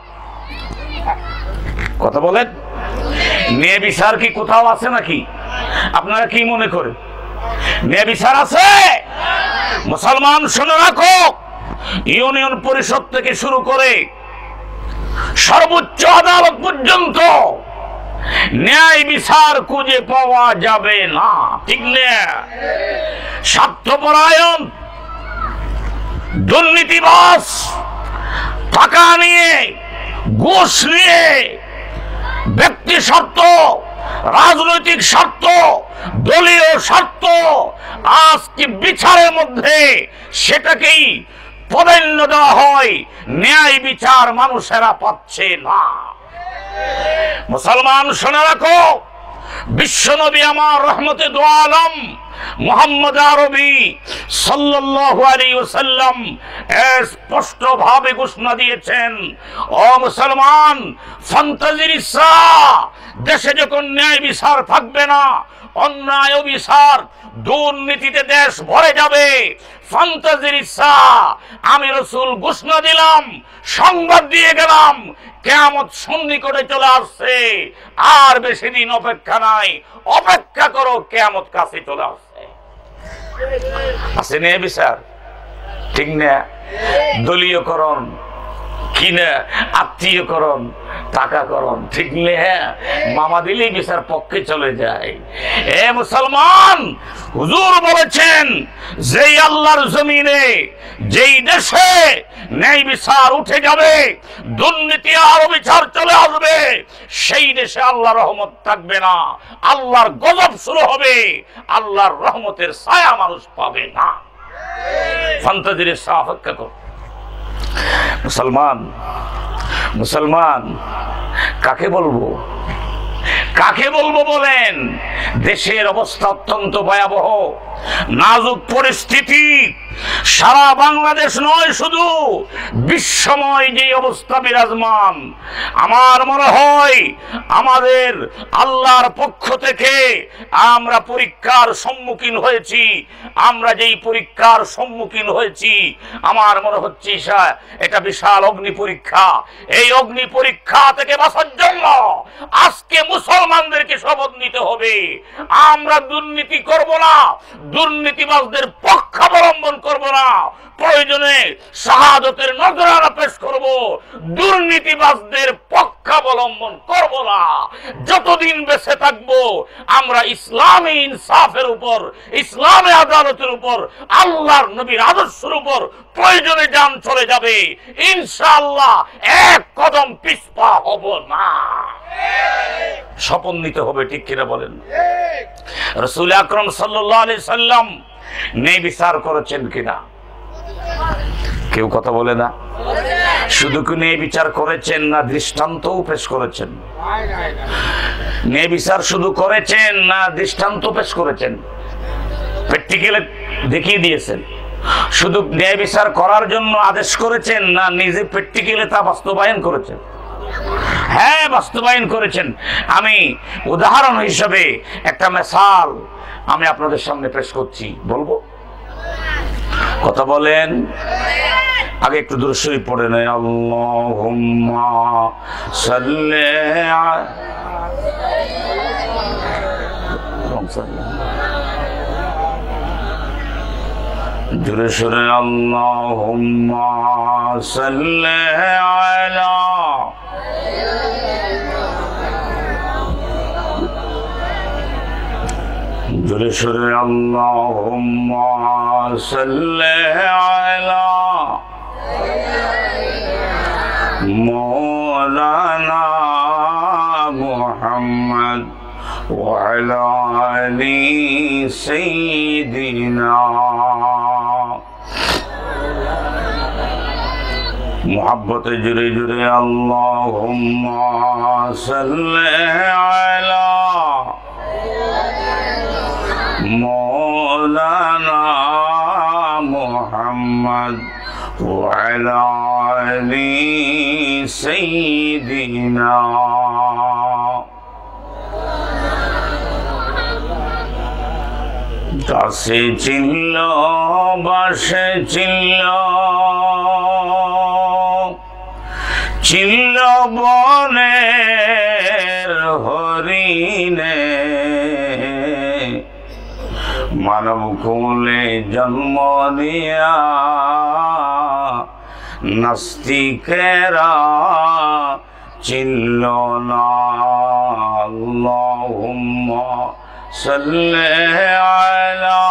কথা বলেন। ন্যায় বিচার কি কোথাও আছে নাকি? আপনারা কি মনে করেন? ন্যায় বিচার আছে? মুসলমান শুনে রাখো, ইউনিয়ন পরিষদ থেকে শুরু করে সর্বোচ্চ আদালত পর্যন্ত ন্যায় বিচার খুঁজে পাওয়া যাবে না। ঠিক না? স্বার্থপরায়ণ, দুর্নীতিবাজ, টাকা নিয়ে, ঘুষ নিয়ে, ব্যক্তি স্বার্থ, রাজনৈতিক স্বার্থ, দলীয় স্বার্থ, আজকে বিচারের মধ্যে সেটাকেই প্রাধান্য দেওয়া হয়। ন্যায় বিচার মানুষেরা পাচ্ছে না। মুসলমান শুনে রাখো, বিশ্বনবী আমার রহমতে দু আলম মুহাম্মদ আরবি সাল্লাল্লাহু আলাইহি ওয়াসাল্লাম স্পষ্ট ভাবে ঘোষণা দিয়েছেন, ও মুসলমান, ফান্তাজির ইসা, দেশে যখন ন্যায় বিচার থাকবে না, অন্যায় অবিচার দুর্নীতিতে দেশ ভরে যাবে। ফান্তাজিরিসা, আমি রাসূল ঘোষণা দিলাম, সংবাদ দিয়ে গেলাম, কিয়ামত সন্নিকটে চলে আসছে, আর বেশি দিন অপেক্ষা নাই, অপেক্ষা করো, কিয়ামত কাছে চলে আসছে। আছে না বিচার? ঠিক না? দলীয়করণ কিনা, আত্মীয়করণ, টাকাকরণ, ঠিক না? মামা দিলেই বিচার পক্ষে চলে যায়। এ মুসলমান, হুজুর বলেছেন, যেই আল্লাহর জমিনে, যেই দেশে ন্যায় বিচার উঠে যাবে, দুর্নীতি আর অবিচার চলে আসবে, সেই দেশে আল্লাহর রহমত থাকবে না, আল্লাহর গজব শুরু হবে, আল্লাহর রহমতের ছায়া মানুষ পাবে না। ফান্তাজিরের অপেক্ষা কর। মুসলমান, মুসলমান কাকে বলবো, কাকে বলবো বলেন? দেশের অবস্থা অত্যন্ত ভয়াবহ, নাজুক পরিস্থিতি। সারা বাংলাদেশ নয়, শুধু বিশ্বময় যে অবস্থা বিরাজমান, আমার মনে হয় আমাদের আল্লাহর পক্ষ থেকে আমরা পরীক্ষার সম্মুখীন হয়েছি। আমরা যেই পরীক্ষার সম্মুখীন হয়েছি, আমার মনে হচ্ছে এটা বিশাল অগ্নি পরীক্ষা। এই অগ্নি পরীক্ষা থেকে বাঁচার জন্য আজকে মুসলমানদেরকে শপথ নিতে হবে, আমরা দুর্নীতি করব না, দুর্নীতিবাজদের পক্ষাবলম্বন করব না, প্রয়োজনে শাহাদতের নজরানা পেশ করব, দুর্নীতিবাজদের পক্ষাবলম্বন করব না। যতদিন বেঁচে থাকবো আমরা ইসলামী ইনসাফের উপর, ইসলামী আদালতের উপর, আল্লাহর নবীর আদর্শের উপর প্রয়োজনে জান চলে যাবে, ইনশাআল্লাহ এক কদম পিছপা হব না। শপথ নিতে হবে, ঠিক কিনা বলেন? রাসূল আকরাম সাল্লাল্লাহু আলাইহি সাল্লাম ন্যায় বিচার করেছেন কিনা? কেউ কথা বলে না। শুধু কি ন্যায় বিচার করেছেন না দৃষ্টান্তও পেশ করেছেন? ন্যায় বিচার শুধু করেছেন না দৃষ্টান্ত পেশ করেছেন? প্র্যাকটিক্যালি দেখিয়ে দিয়েছেন? শুধু ন্যায় বিচার করার জন্য আদেশ করেছেন না নিজে প্র্যাকটিক্যালি তা বাস্তবায়ন করেছেন? হ্যাঁ, বাস্তবায়ন করেছেন। আমি উদাহরণ হিসেবে একটা মিসাল আমি আপনাদের সামনে পেশ করছি, বলবো? কথা বলেন। আগে একটু দরুদ শরীফ পড়ে নেই। আল্লাহুম্মা সাল্লি জোরে সোরে আল্লাহুম্মা সাল্লি আলা জোরে সোরে আল্লাহুম্মা সাল্লি আলা মাওলানা মুহাম্মদ ওয়া আলা আলি সাইয়্যিদিনা। মুহাব্বতে জুড়ে জুড়ে আল্লাহুম্মা সাল্লি আলা মাওলানা মুহাম্মদ ওয়া আলা আলি সাইয়্যিদিনা। দাসে চিনল বাসে চিনল, চিনল বনের হরিণে, মানব কুলে জন্ম দিয়া নাস্তিকেরা চিনল না। আল্লাহুম্মা সাল্লি আলা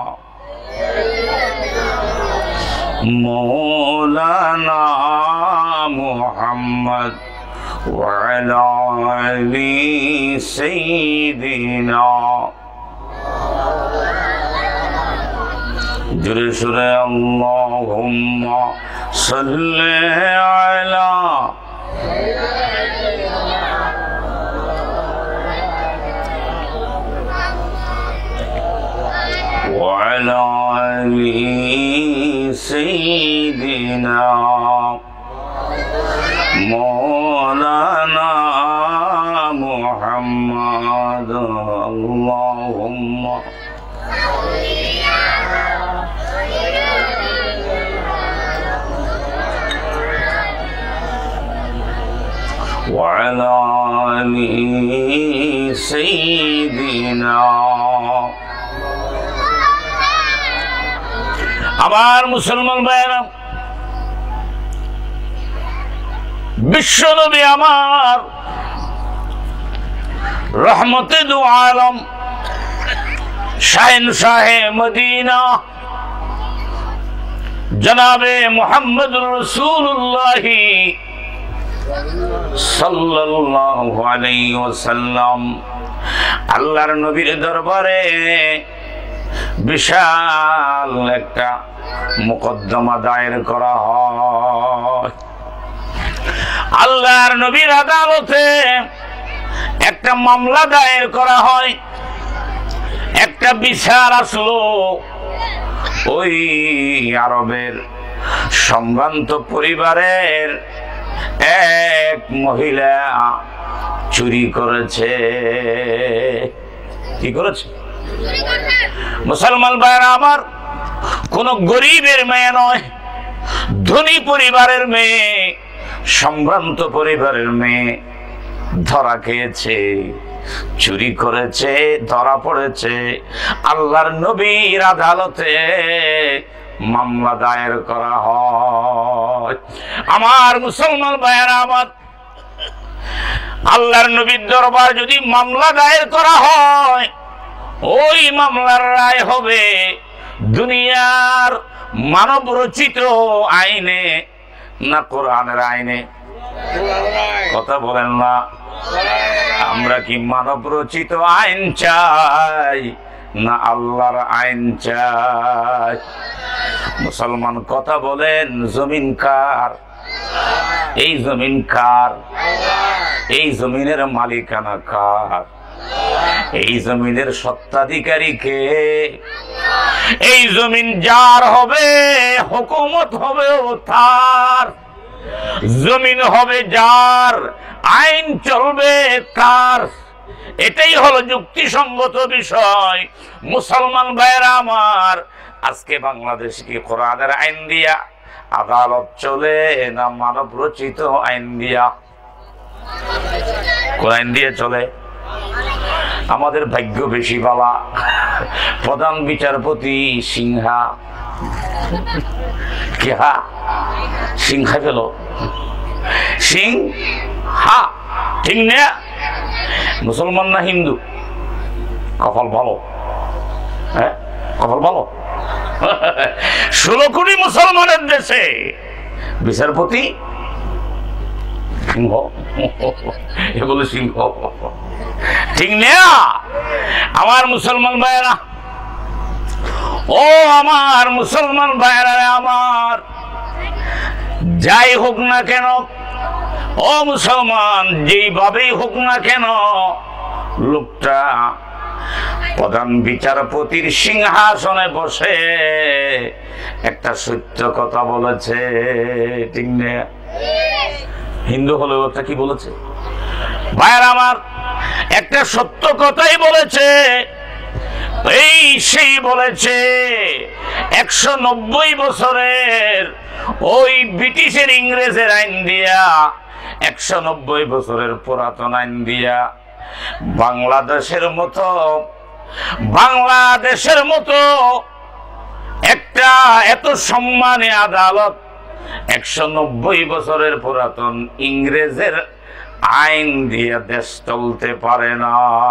মাওলানা মুহাম্মদ ওয়া আলা আলি সাইয়্যিদিনা। জোরে সোরে আল্লাহুম্মা সাল্লি আলা ওয়া আলা আলি সাইয়্যিদিনা মাওলানা মুহাম্মদ। আল্লাহু وعلى آل سيدنا আমার মুসলমান ভাইরা বিশ্বনবী আমার রহমতে দু আলম শাহেনশাহে মদিনা জনাবে মুহাম্মদুর রাসূলুল্লাহ সাল্লাল্লাহু আলাইহি ওয়াসাল্লাম আল্লাহর নবীর দরবারে বিশাল একটা মুকদ্দমা দায়ের করা হয়। আল্লাহর নবীর আদালতে একটা মামলা দায়ের করা হয়। একটা বিচার আসলো ওই আরবের সম্ভ্রান্ত পরিবারের এক মহিলা চুরি করেছে। কি করেছে? মুসলমান ভাইরা আমার, কোন গরিবের মেয়ে নয়, ধনী পরিবারের মেয়ে, সম্ভ্রান্ত পরিবারের মেয়ে ধরা খেয়েছে, চুরি করেছে, ধরা পড়েছে। আল্লাহর নবীর আদালতে মামলা দায়ের করা হয়। আমার মুসলমান ভাইয়েরা আমার, আল্লাহর নবীর দরবার যদি মামলা দায়ের করা হয়, ওই মামলার রায় হবে দুনিয়ার মানব রচিত আইনে না কোরআনের আইনে? কথা বলেন না। আমরা কি মানব রচিত আইন চাই না আল্লাহর আইন চাই? মুসলমান কথা বলেন, জমিন কার? এই জমিন কার? এই জমিনের মালিকানা কার? এই জমিনের সত্ত্বাধিকারী কে? এই জমিন যার হবে, হুকুমত হবে ও তার। জমিন হবে যার, আইন চলবে তার। এটাই হলো যুক্তিসঙ্গত বিষয়। মুসলমান ভাইরা আমার, আজকে বাংলাদেশ কি কোরআনের আইন দিয়া আদালত চলে না মানব রচিত আইন দিয়া? কোরআন দিয়ে চলে। আমাদের ভাগ্য বেশি বালা, প্রধান বিচারপতি সিংহা। কে হা? সিংহা পেল, সিংহা, ঠিক না? মুসলমান না হিন্দু? কপাল ভালো, হ্যাঁ কপাল ভালো। ষোলো কোটি মুসলমানের দেশে বিচারপতি সিংহ। এ বলে সিংহ, ঠিক না? আমার মুসলমান ভাইয়েরা, ও আমার মুসলমান ভাইয়েরা আমার, যাই হোক না কেন, ও মুসলমান, যেইভাবেই হোক না কেন, লোকটা প্রধান বিচারপতির সিংহাসনে বসে একটা সত্য কথা বলেছে, ঠিক না? হিন্দু হলেও একটা কি বলেছে ভাইয়েরা আমার? একটা সত্য কথাই বলেছে। এই সেই বলেছে একশো নব্বই বছরের ওই ব্রিটিশের ইংরেজের আইন দিয়া, একশো নব্বই বছরের পুরাতন আইন দিয়া বাংলাদেশের মতো বাংলাদেশের মতো একটা এত সম্মানী আদালত একশো নব্বই বছরের পুরাতন ইংরেজের আইন দিয়ে দেশ চলতে পারে না।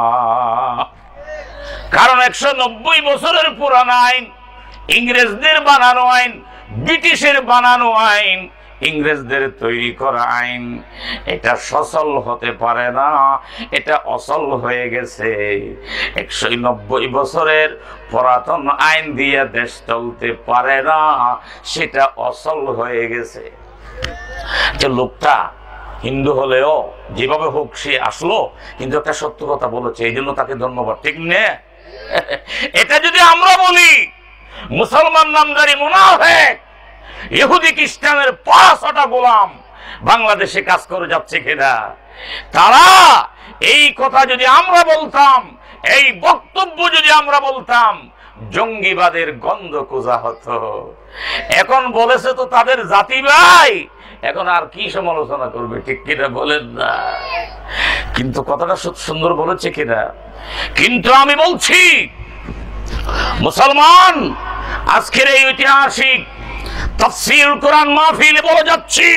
কারণ একশো নব্বই বছরের পুরান আইন, ইংরেজদের বানানো আইন, ব্রিটিশের বানানো আইন, ইংরেজদের তৈরি করা আইন, এটা সচল হতে পারে না, এটা অচল হয়ে গেছে। একশো নব্বই বছরের পুরাতন আইন দিয়ে দেশ চলতে পারে না, সেটা অচল হয়ে গেছে। যে লোকটা হিন্দু হলেও যেভাবে হোক সে আসলো, কিন্তু একটা সত্য কথা বলেছে, এই জন্য তাকে ধন্যবাদ, ঠিক না? এটা যদি আমরা বলি, মুসলমান নামদারি মুনাফিক ইহুদি খ্রিস্টানের পাঁচটা গোলাম বাংলাদেশে কাজ করে যাচ্ছে কিনা, তারা এই কথা যদি আমরা বলতাম, এই বক্তব্য যদি আমরা বলতাম, জঙ্গিবাদের গন্ধ খোঁজা হতো। এখন বলেছে তো তাদের জাতি ভাই, এখন আর কি সমালোচনা করবে, ঠিক কিনা বলেন না? কিন্তু কথাটা সুন্দর বলেছে কিনা? কিন্তু আমি বলছি মুসলমান, আজকের এই ঐতিহাসিক তাফসীর কোরআন মাহফিলে বলে যাচ্ছি,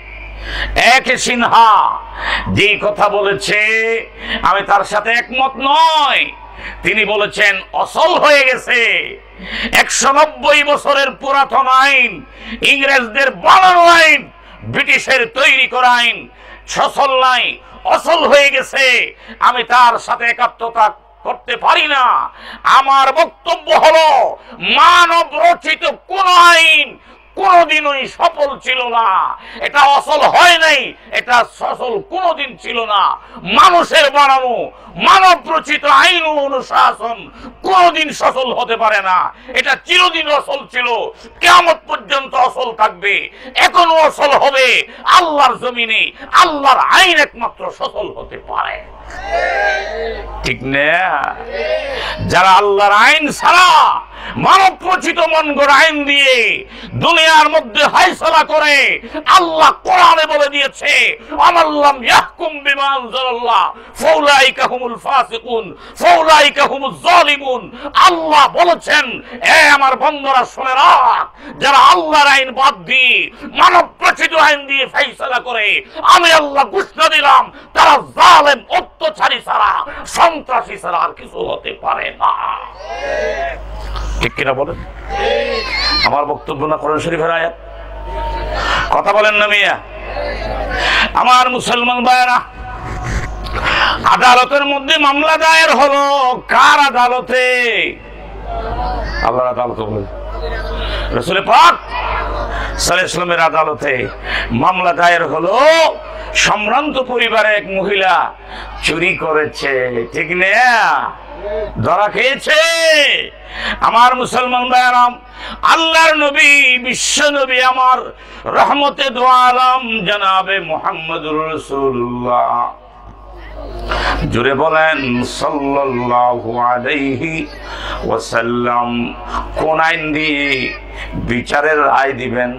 এক সিনহা যে কথা বলেছে আমি তার সাথে একমত নয়। তিনি বলেছেন অসল হয়ে গেছে, একশো নব্বই বছরের পুরাতন আইন, ইংরেজদের বানানো আইন, ব্রিটিশের তৈরি করা আইন সচল নাই, অসল হয়ে গেছে। আমি তার সাথে একাত্মতা করতে পারি না। আমার বক্তব্য হলো মানব রচিত কোন আইন কোনদিনই সফল ছিল না, এটা অসল হয় নাই, এটা সফল কোনদিন ছিল না। মানুষের বানানো মানব রচিত আইন ও অনুশাসন কোনদিন সফল হতে পারে না। এটা চিরদিন অসল ছিল, কিয়ামত পর্যন্ত অসল থাকবে, এখনো অসল হবে। আল্লাহর জমিনে আল্লাহর আইন একমাত্র সফল হতে পারে, ঠিক না? যারা আল্লাহর আইন ছাড়া মানব রচিত মন গড়া আইন দিয়ে দুনিয়ার মধ্যে ফায়সালা করে, আল্লাহ কোরআনে বলে দিয়েছে আমাল্লাম ইয়াহকুম বিমা আনজালাল্লাহ ফাউলাইকা হুমুল ফাসিকুন ফাউলাইকা হুমুজ জালিমুন। আল্লাহ বলেছেন, এ আমার বান্দারা শুনে রাখ, যারা আল্লাহর আইন বাদ দিয়ে মানব রচিত আইন দিয়ে ফায়সালা করে, আমি আল্লাহ ঘোষণা দিলাম তারা জালেম, অত্যাচারী ছাড়া, সন্ত্রাসী ছাড়া আর কিছু হতে পারে না, ঠিক কিনা বলেন? আমার বক্তব্য না কোরআন শরীফের আয়াত? কথা বলেন না মিয়া? আমার মুসলমান ভাইরা, আদালতের মধ্যে মামলা দায়ের হলো, কার আদালতে? আল্লাহর আদালতে, রাসূল পাক সাল্লাল্লাহু আলাইহি ওয়াসাল্লামের আদালতে মামলা দায়ের হলো। সম্ভ্রান্ত পরিবারের এক মহিলা চুরি করেছে, ঠিক না? ধরা খেয়েছে। আমার মুসলমান ভাইরা, আল্লাহর নবী, বিশ্ব নবী, আমার রহমতে দো আলম জনাবে মুহাম্মদুর রাসূলুল্লাহ, জুড়ে বলেন সাল্লাল্লাহু আলাইহি ওয়াসাল্লাম, কোন আইন দিয়ে বিচারের রায় দিবেন?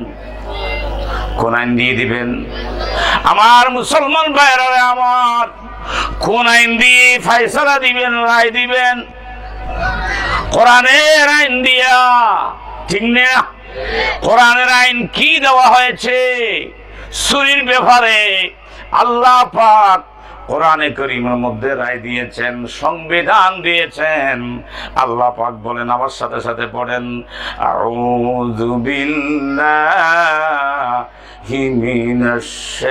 কোন আইন দিয়ে দিবেন? আমার মুসলমান ভাইরা আমার, কোন আইন দিয়ে ফয়সালা দিবেন, রায় দিবেন? কোরআনের আইন দিয়া, ঠিক না? কোরআনের আইন কি দেওয়া হয়েছে চুরির ব্যাপারে? আল্লাহ পাক কোরআনে কারীমের মধ্যে রায় দিয়েছেন, সংবিধান দিয়েছেন। আল্লাহ পাক বলেন, আমার সাথে সাথে পড়েন, আউযু বিল্লাহি মিনাশ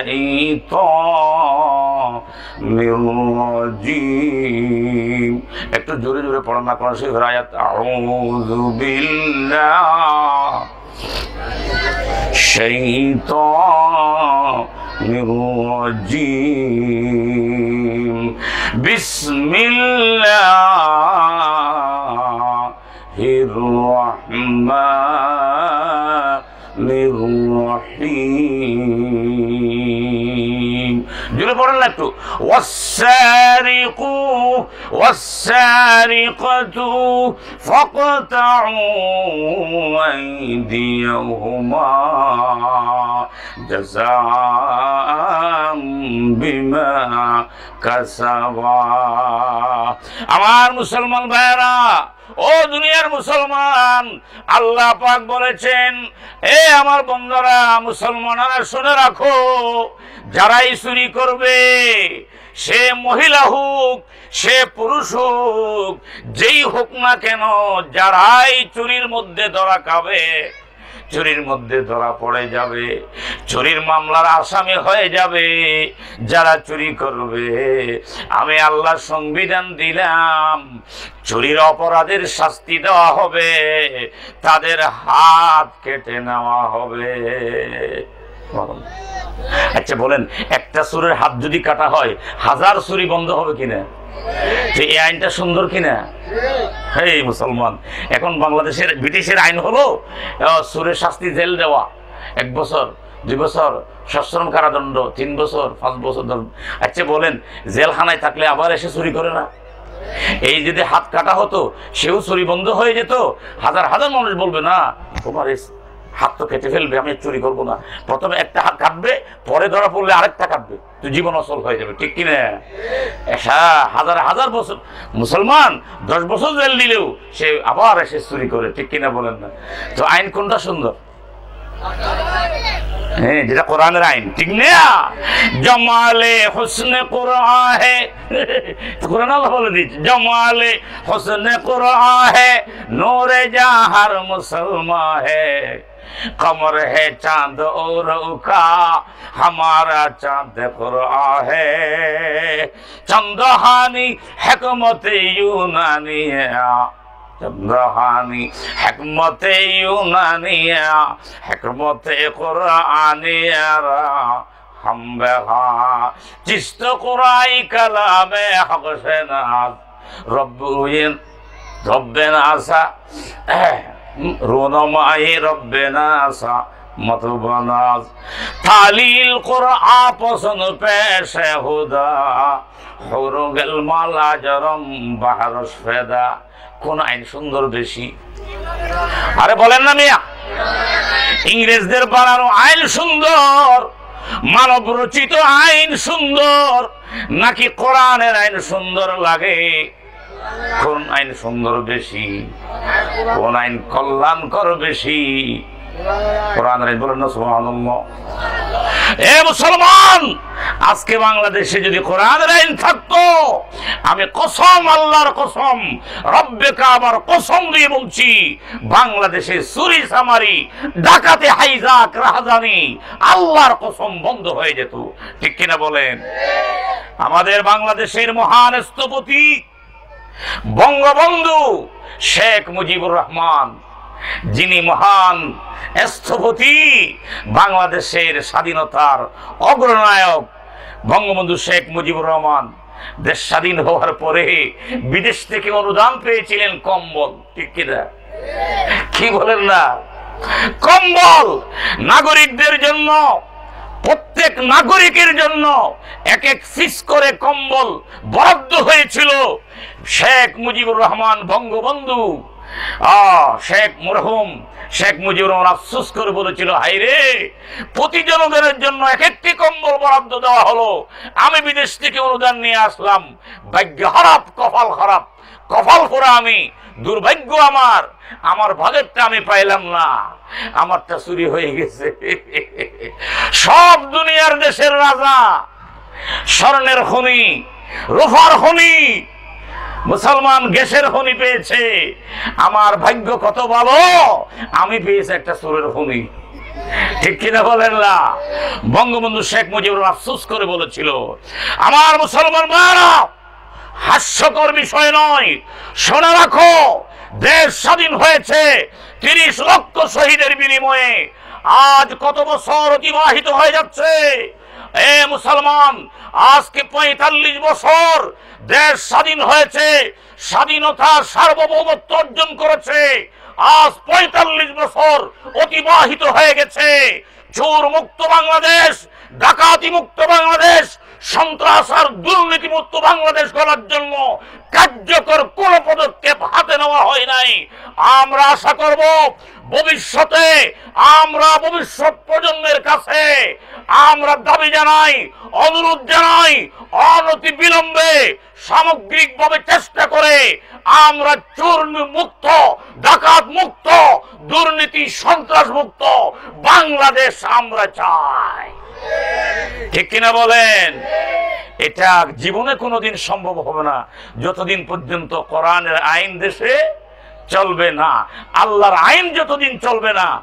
শাইতানির রাজীম। একটু জোরে জোরে পড়েন না কোরআন শরীফের আয়াত, আউযু বিল্লাহি শাইতানির রাজীম, বিসমিল্লাহির রহমানির রহিম। জোরে পড়েন না একটু, ওয়াসসারিকু ওয়াসসারিকাতু ফাকতাউ আইদিয়াহুমা জাযাআম বিমা কাসাবা। আমার মুসলমান ভাইরা, ও দুনিয়ার মুসলমান, আল্লাহ পাক বলেছেন, এ আমার বন্ধুরা মুসলমানরা শুনে রাখো, যারাই চুরি করবে, সে মহিলা হোক, সে পুরুষ হোক, যেই হোক না কেন, যারাই চুরির মধ্যে ধরা খাবে, চুরির মধ্যে ধরা পড়ে যাবে, চুরির মামলার আসামি হয়ে যাবে, যারা চুরি করবে, আমি আল্লাহ সংবিধান দিলাম, চুরির অপরাধের শাস্তি দেওয়া হবে, তাদের হাত কেটে নেওয়া হবে। আচ্ছা বলেন, একটা চোরের হাত যদি কাটা হয়, হাজার চুরি বন্ধ হবে কিনা? এই আইনটা সুন্দর কিনা? এই মুসলমান, এখন বাংলাদেশের ব্রিটিশের আইন হলো চোরের শাস্তি জেল দেওয়া, এক বছর, দুই বছর, সশ্রম কারাদণ্ড, তিন বছর, পাঁচ বছর। আচ্ছা বলেন, জেলখানায় থাকলে আবার এসে চুরি করে না? এই যদি হাত কাটা হতো, সেও চুরি বন্ধ হয়ে যেত, হাজার হাজার মানুষ বলবে না তোমার হাত তো কেটে ফেলবে, আমি চুরি করবো না। প্রথমে একটা হাত কাটবে, পরে ধরা পড়লে আরেকটা কাটবে, তো জীবন অচল হয়ে যাবে, ঠিক কিনা? হাজার হাজার বছর মুসলমান দশ বছর জেল দিলেও সে আবার এসে চুরি করে, ঠিক কিনা বলেন না? তো আইন কোনটা সুন্দর? হ্যাঁ, যেটা কোরআনের আইন, ঠিক না? জামালে হুসনে কুরআন হে, কোরআন আল্লাহ বলে দিচ্ছে জামালে হুসনে কুরআন হে, নূরে জাহার মুসলমান হে, कमर है चांद और का हमारा चांद कुरआन है, चंदहानी हिकमत यूनानी है, चंदहानी हिकमत यूनानी है, हिकमत कुरआनी हम बेहा चिस्त कुराई कलामे हक से नाज रब्बुइन रब्बना सा रोनमाए रब्बना सा मतबनाज तालील कुरआन पसंद पेश खुदा हुरुगल माला जरम बहरस फेदा। কোন আইন সুন্দর বেশি? আরে বলেন না মিয়া, ইংরেজদের বানানো আইন সুন্দর, মানব রচিত আইন সুন্দর, নাকি কোরআনের আইন সুন্দর লাগে? কোন আইন সুন্দর বেশি? কোন আইন কল্যাণকর বেশি? কোরআনের আইন। বলেন না সুবহানাল্লাহ। এ মুসলমান, আজকে বাংলাদেশে যদি কোরআনের আইন থাকতো, আমি কসম, আল্লাহর কসম, রব্বে কাবার কসম দিয়ে বলছি, বাংলাদেশে চুরি চামারি ডাকাতি হাইজাক রাহাজানি আল্লাহর কসম বন্ধ হয়ে যেত, ঠিক কিনা বলেন? আমাদের বাংলাদেশের মহান স্থপতি বঙ্গবন্ধু শেখ মুজিবুর রহমান, যিনি মহান স্থপতি, বাংলাদেশের স্বাধীনতার অগ্রনায়ক বঙ্গবন্ধু শেখ মুজিবুর রহমান, দেশ স্বাধীন হওয়ার পরে বিদেশ থেকে অনুদান পেয়েছিলেন কম্বল, ঠিক কিনা? কি বলেন না? কম্বল নাগরিকদের জন্য, প্রত্যেক নাগরিকের জন্য এক এক পিস করে কম্বল বরাদ্দ হয়েছিল। শেখ মুজিবুর রহমান বঙ্গবন্ধু শেখ মরহুম শেখ মুজিবুর রহমান আফসোস করে বলেছিল, হাই রে, প্রতি জনগণের জন্য এক একটি কম্বল বরাদ্দ দেওয়া হলো, আমি বিদেশ থেকে অনুদান নিয়ে আসলাম, ভাগ্য খারাপ, কপাল খারাপ, কপাল পোড়া আমি, দুর্ভাগ্য আমার, আমার ভাগেরটা আমি পাইলাম না, আমারটা চুরি হয়ে গেছে। সব দুনিয়ার দেশের রাজা স্বর্ণের খনি, রূপার খনি, মুসলমান গ্যাসের খনি পেয়েছে, আমার ভাগ্য কত ভালো, আমি পেয়েছি একটা চোরের খনি, ঠিক কিনা বলেন না? বঙ্গবন্ধু শেখ মুজিবুর আফসোস করে বলেছিল, আমার মুসলমান ভাইরা, হাস্যকর বিষয় নয়, শোনা রাখো, দেশ স্বাধীন হয়েছে তিরিশ লক্ষ শহীদের বিনিময়ে। আজ কত বছর অতিবাহিত হয়ে যাচ্ছে এ মুসলমান, আজকে পঁয়তাল্লিশ বছর দেশ স্বাধীন হয়েছে, স্বাধীনতা সার্বভৌমত্ব অর্জন করেছে। আজ পঁয়তাল্লিশ বছর অতিবাহিত হয়ে গেছে। চোর মুক্ত বাংলাদেশ, ডাকাতি মুক্ত বাংলাদেশ, সন্ত্রাস আর দুর্নীতি মুক্ত বাংলাদেশ গড়ার জন্য কার্যকর কোন পদক্ষেপ হাতে নেওয়া হয় নাই। আমরা আশা করব ভবিষ্যতে, আমরা ভবিষ্যৎ প্রজন্মের কাছে আমরা দাবি জানাই, অনুরোধ জানাই, অনতি বিলম্বে সামগ্রিকভাবে চেষ্টা করে আমরা চোর মুক্ত, ডাকাত মুক্ত, দুর্নীতি সন্ত্রাস মুক্ত বাংলাদেশ আমরা চাই, ঠিক কিনা বলেন? এটা জীবনে কোনোদিন সম্ভব হবে না যতদিন পর্যন্ত কোরআনের আইন দেশে চলবে না, আল্লাহর আইন যতদিন চলবে না।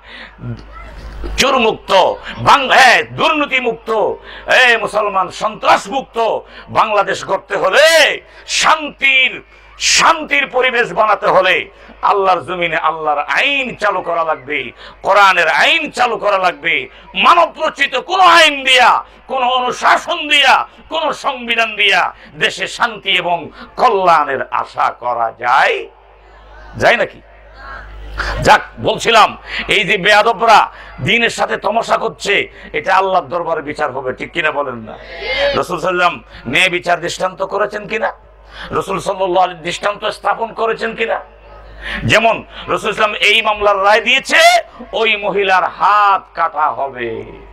চোর মুক্ত বাংলা, দুর্নীতি মুক্ত, এ মুসলমান সন্ত্রাস মুক্ত বাংলাদেশ গড়তে হলে, শান্তির শান্তির পরিবেশ বানাতে হলে আল্লাহর জমিনে আল্লাহর আইন চালু করা লাগবে, কোরআনের আইন চালু করা লাগবে। মানব রচিত কোন আইন দিয়া, কোন অনুশাসন দিয়া, কোন সংবিধান দিয়া দেশে শান্তি এবং কল্যাণের আশা করা যায় যায় নাকি? যাক, বলছিলাম, এই যে বেয়াদবরা দ্বীনের সাথে তমাশা করছে, এটা আল্লাহর দরবারে বিচার হবে, ঠিক কিনা বলেন না? রাসূল সাল্লাল্লাহু আলাইহি ওয়াসাল্লাম ন্যায় বিচার দৃষ্টান্ত করেছেন কিনা? রাসূল সাল্লাল্লাহু আলাইহি দৃষ্টান্ত স্থাপন করেছেন কিনা? যেমন রাসূল সাল্লাল্লাহু আলাইহি ওয়াসাল্লাম এই মামলার রায় দিয়েছে, ওই মহিলার হাত কাটা হবে।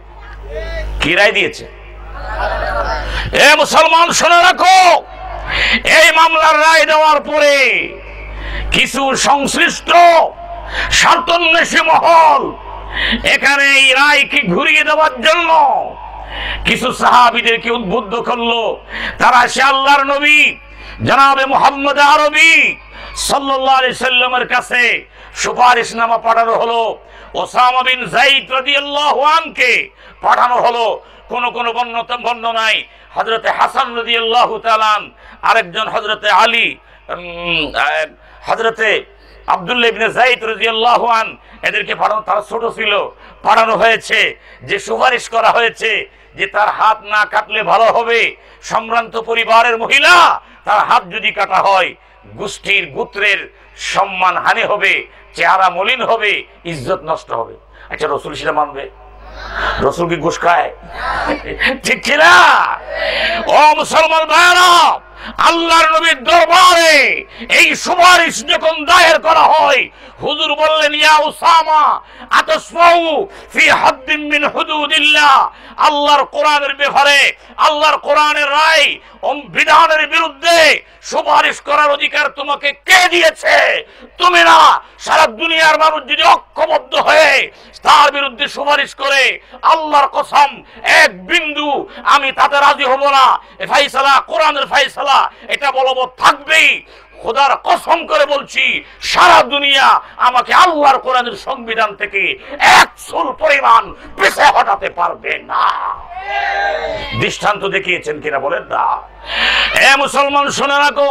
কি রায় দিয়েছে? এ মুসলমান শুনে রাখো, এই মামলার রায় দেওয়ার পরে কিছু সংশ্লিষ্ট স্বার্থান্বেষী মহল এখানে এই রায়কে ঘুরিয়ে দেওয়ার জন্য কিছু সাহাবীদেরকে উদ্বুদ্ধ করলো। তারা সে আল্লাহর নবী জনাবে মুহাম্মদ আরবি সাল্লাল্লাহু আলাইহি সাল্লামের কাছে সুপারিশনামা পাঠানো হলো। ওসামা বিন যায়েদ রাদিয়াল্লাহু আনকে পাঠানো হলো। কোন কোন বর্ণনায় হযরতে হাসান রাদিয়াল্লাহু তাআলা, আরেকজন হযরতে আলী, হযরতে আব্দুল্লাহ ইবনে যায়েদ রাদিয়াল্লাহু আন, এদেরকে পাঠানো, তারা ছোট ছিল, পাঠানো হয়েছে। যে সুপারিশ করা হয়েছে যে তার হাত না কাটলে ভালো হবে, সম্ভ্রান্ত পরিবারের মহিলা, তার হাত যদি কাটা হয় গোষ্ঠীর গোত্রের সম্মান হানি হবে, চেহারা মলিন হবে, ইজ্জত নষ্ট হবে। আচ্ছা, রাসূল সেটা মানবে? রাসূল কি ঘুষ খায়? ঠিক কিনা? ও মুসলমান ভাইরা, আল্লাহর নবীর দরবারে এই সুপারিশ যখন দায়ের করা হয়, হুজুর বললেন, ইয়া উসামা আতাসমাউ ফি হাদ্দিন মিন হুদুদিল্লাহ, আল্লাহর কোরআনের ব্যাপারে, আল্লাহর কোরআনের রায় ও বিধানের বিরুদ্ধে সুপারিশ করার অধিকার তোমাকে কে দিয়েছে? তুমি না। সারা দুনিয়ার মানুষ যদি ঐক্যবদ্ধ হয়ে তার বিরুদ্ধে সুপারিশ করে, আল্লাহর কসম এক বিন্দু আমি তাতে রাজি হব না। এই ফয়সালা কোরআনের ফয়সালা, এটা বলবৎ থাকবেই। খোদার কসম করে বলছি, সারা দুনিয়া আমাকে আল্লাহর কোরআনের সংবিধান থেকে এক চুল পরিমাণ পিছে হটাতে পারবে না। দৃষ্টান্ত দেখিয়েছেন কিনা বলেন না? এ মুসলমান শুনে রাখো,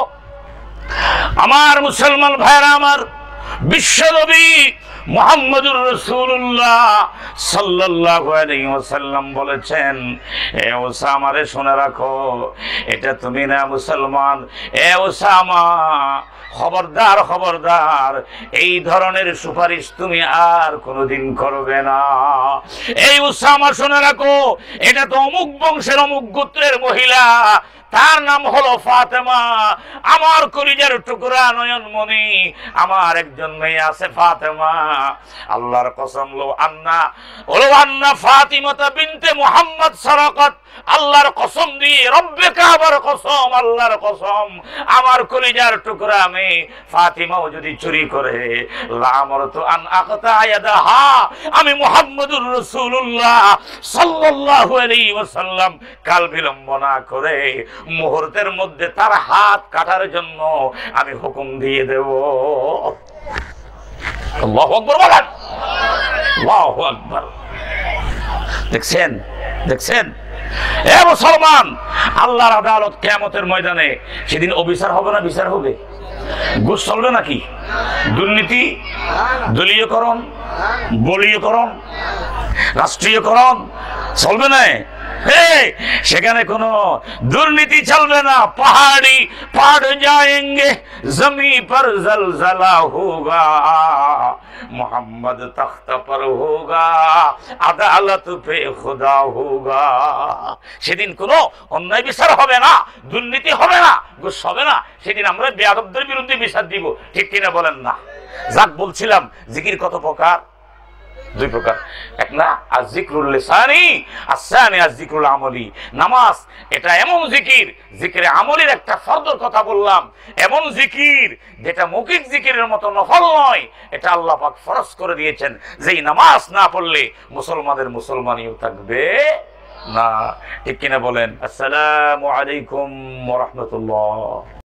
আমার মুসলমান ভাইরা আমার, বিশ্বনবী মুহাম্মদুর রাসূলুল্লাহ সাল্লাল্লাহু আলাইহি ওয়াসাল্লাম বলেছেন, এ ওসামা রে শুনে রাখো, এটা তুমি না মুসলমান, এ ওসামা খবরদার খবরদার, এই ধরনের সুপারিশ তুমি আর কোনোদিন করবে না। এই ওসামা শুনে রাখো, এটা তো অমুক বংশের অমুক গোত্রের মহিলা, তার নাম হলো ফাতেমা, আমার কলিজার টুকরা নয়নমণি, আমার একজন মেয়ে আছে ফাতেমা। আল্লাহর কসম, লো আন্না ওলো আন্না ফাতিমাতা বিনতে মুহাম্মদ সারাকাত, আল্লাহর কসম দিয়ে, রব্বে কাবার কসম, আল্লাহর কসম, আমার কলিজার টুকরা মেয়ে ফাতিমাও যদি চুরি করে, লামরতু আন আকতা ইয়াদাহা, আমি মুহাম্মদুর রাসূলুল্লাহ সাল্লাল্লাহু আলাইহি ওয়াসাল্লাম কাল বিলম্ব না করে মুহূর্তের মধ্যে তার হাত কাটার জন্য আমি হুকুম দিয়ে দেব। আল্লাহু আকবার বলেন, আল্লাহু আকবার। দেখছেন দেখছেন এ মুসলমান, আল্লাহর আদালত কিয়ামতের ময়দানে, সেদিন অবিচার হবে না বিচার হবে? ঘুষ চলবে নাকি? দুর্নীতি, দলীয়করণ, বলীয়করণ, রাষ্ট্রীয়করণ চলবে না? সেখানে কোনো দুর্নীতি চলবে না। পাহাড়ি পাড় যায়েঙ্গে, জমি পর জলজলা হোগা, মোহাম্মদ তখ্ত পর হোগা, আদালত পে খুদা হোগা। সেদিন কোনো অন্যায় বিচার হবে না, দুর্নীতি হবে না, ঘুষ হবে না। সেদিন আমরা বেয়াদবদের বিরুদ্ধে বিচার দিব। ঠিক কিনা বলেন না? যাক, বলছিলাম জিকির কত প্রকার? দুই প্রকার। এক না আযিকরুল লিসানি, আসানি আযিকরুল আমলি। নামাজ এটা এমন জিকির, জিকিরে আমলির একটা ফরজের কথা বললাম, এমন জিকির যেটা মৌখিক জিকিরের মতো নফল নয়, এটা আল্লাহ পাক ফরজ করে দিয়েছেন। যেই নামাজ না পড়লে মুসলমানের মুসলমানিও থাকবে না। ঠিক কিনা বলেন? আসসালামু আলাইকুম ওয়া রাহমাতুল্লাহ।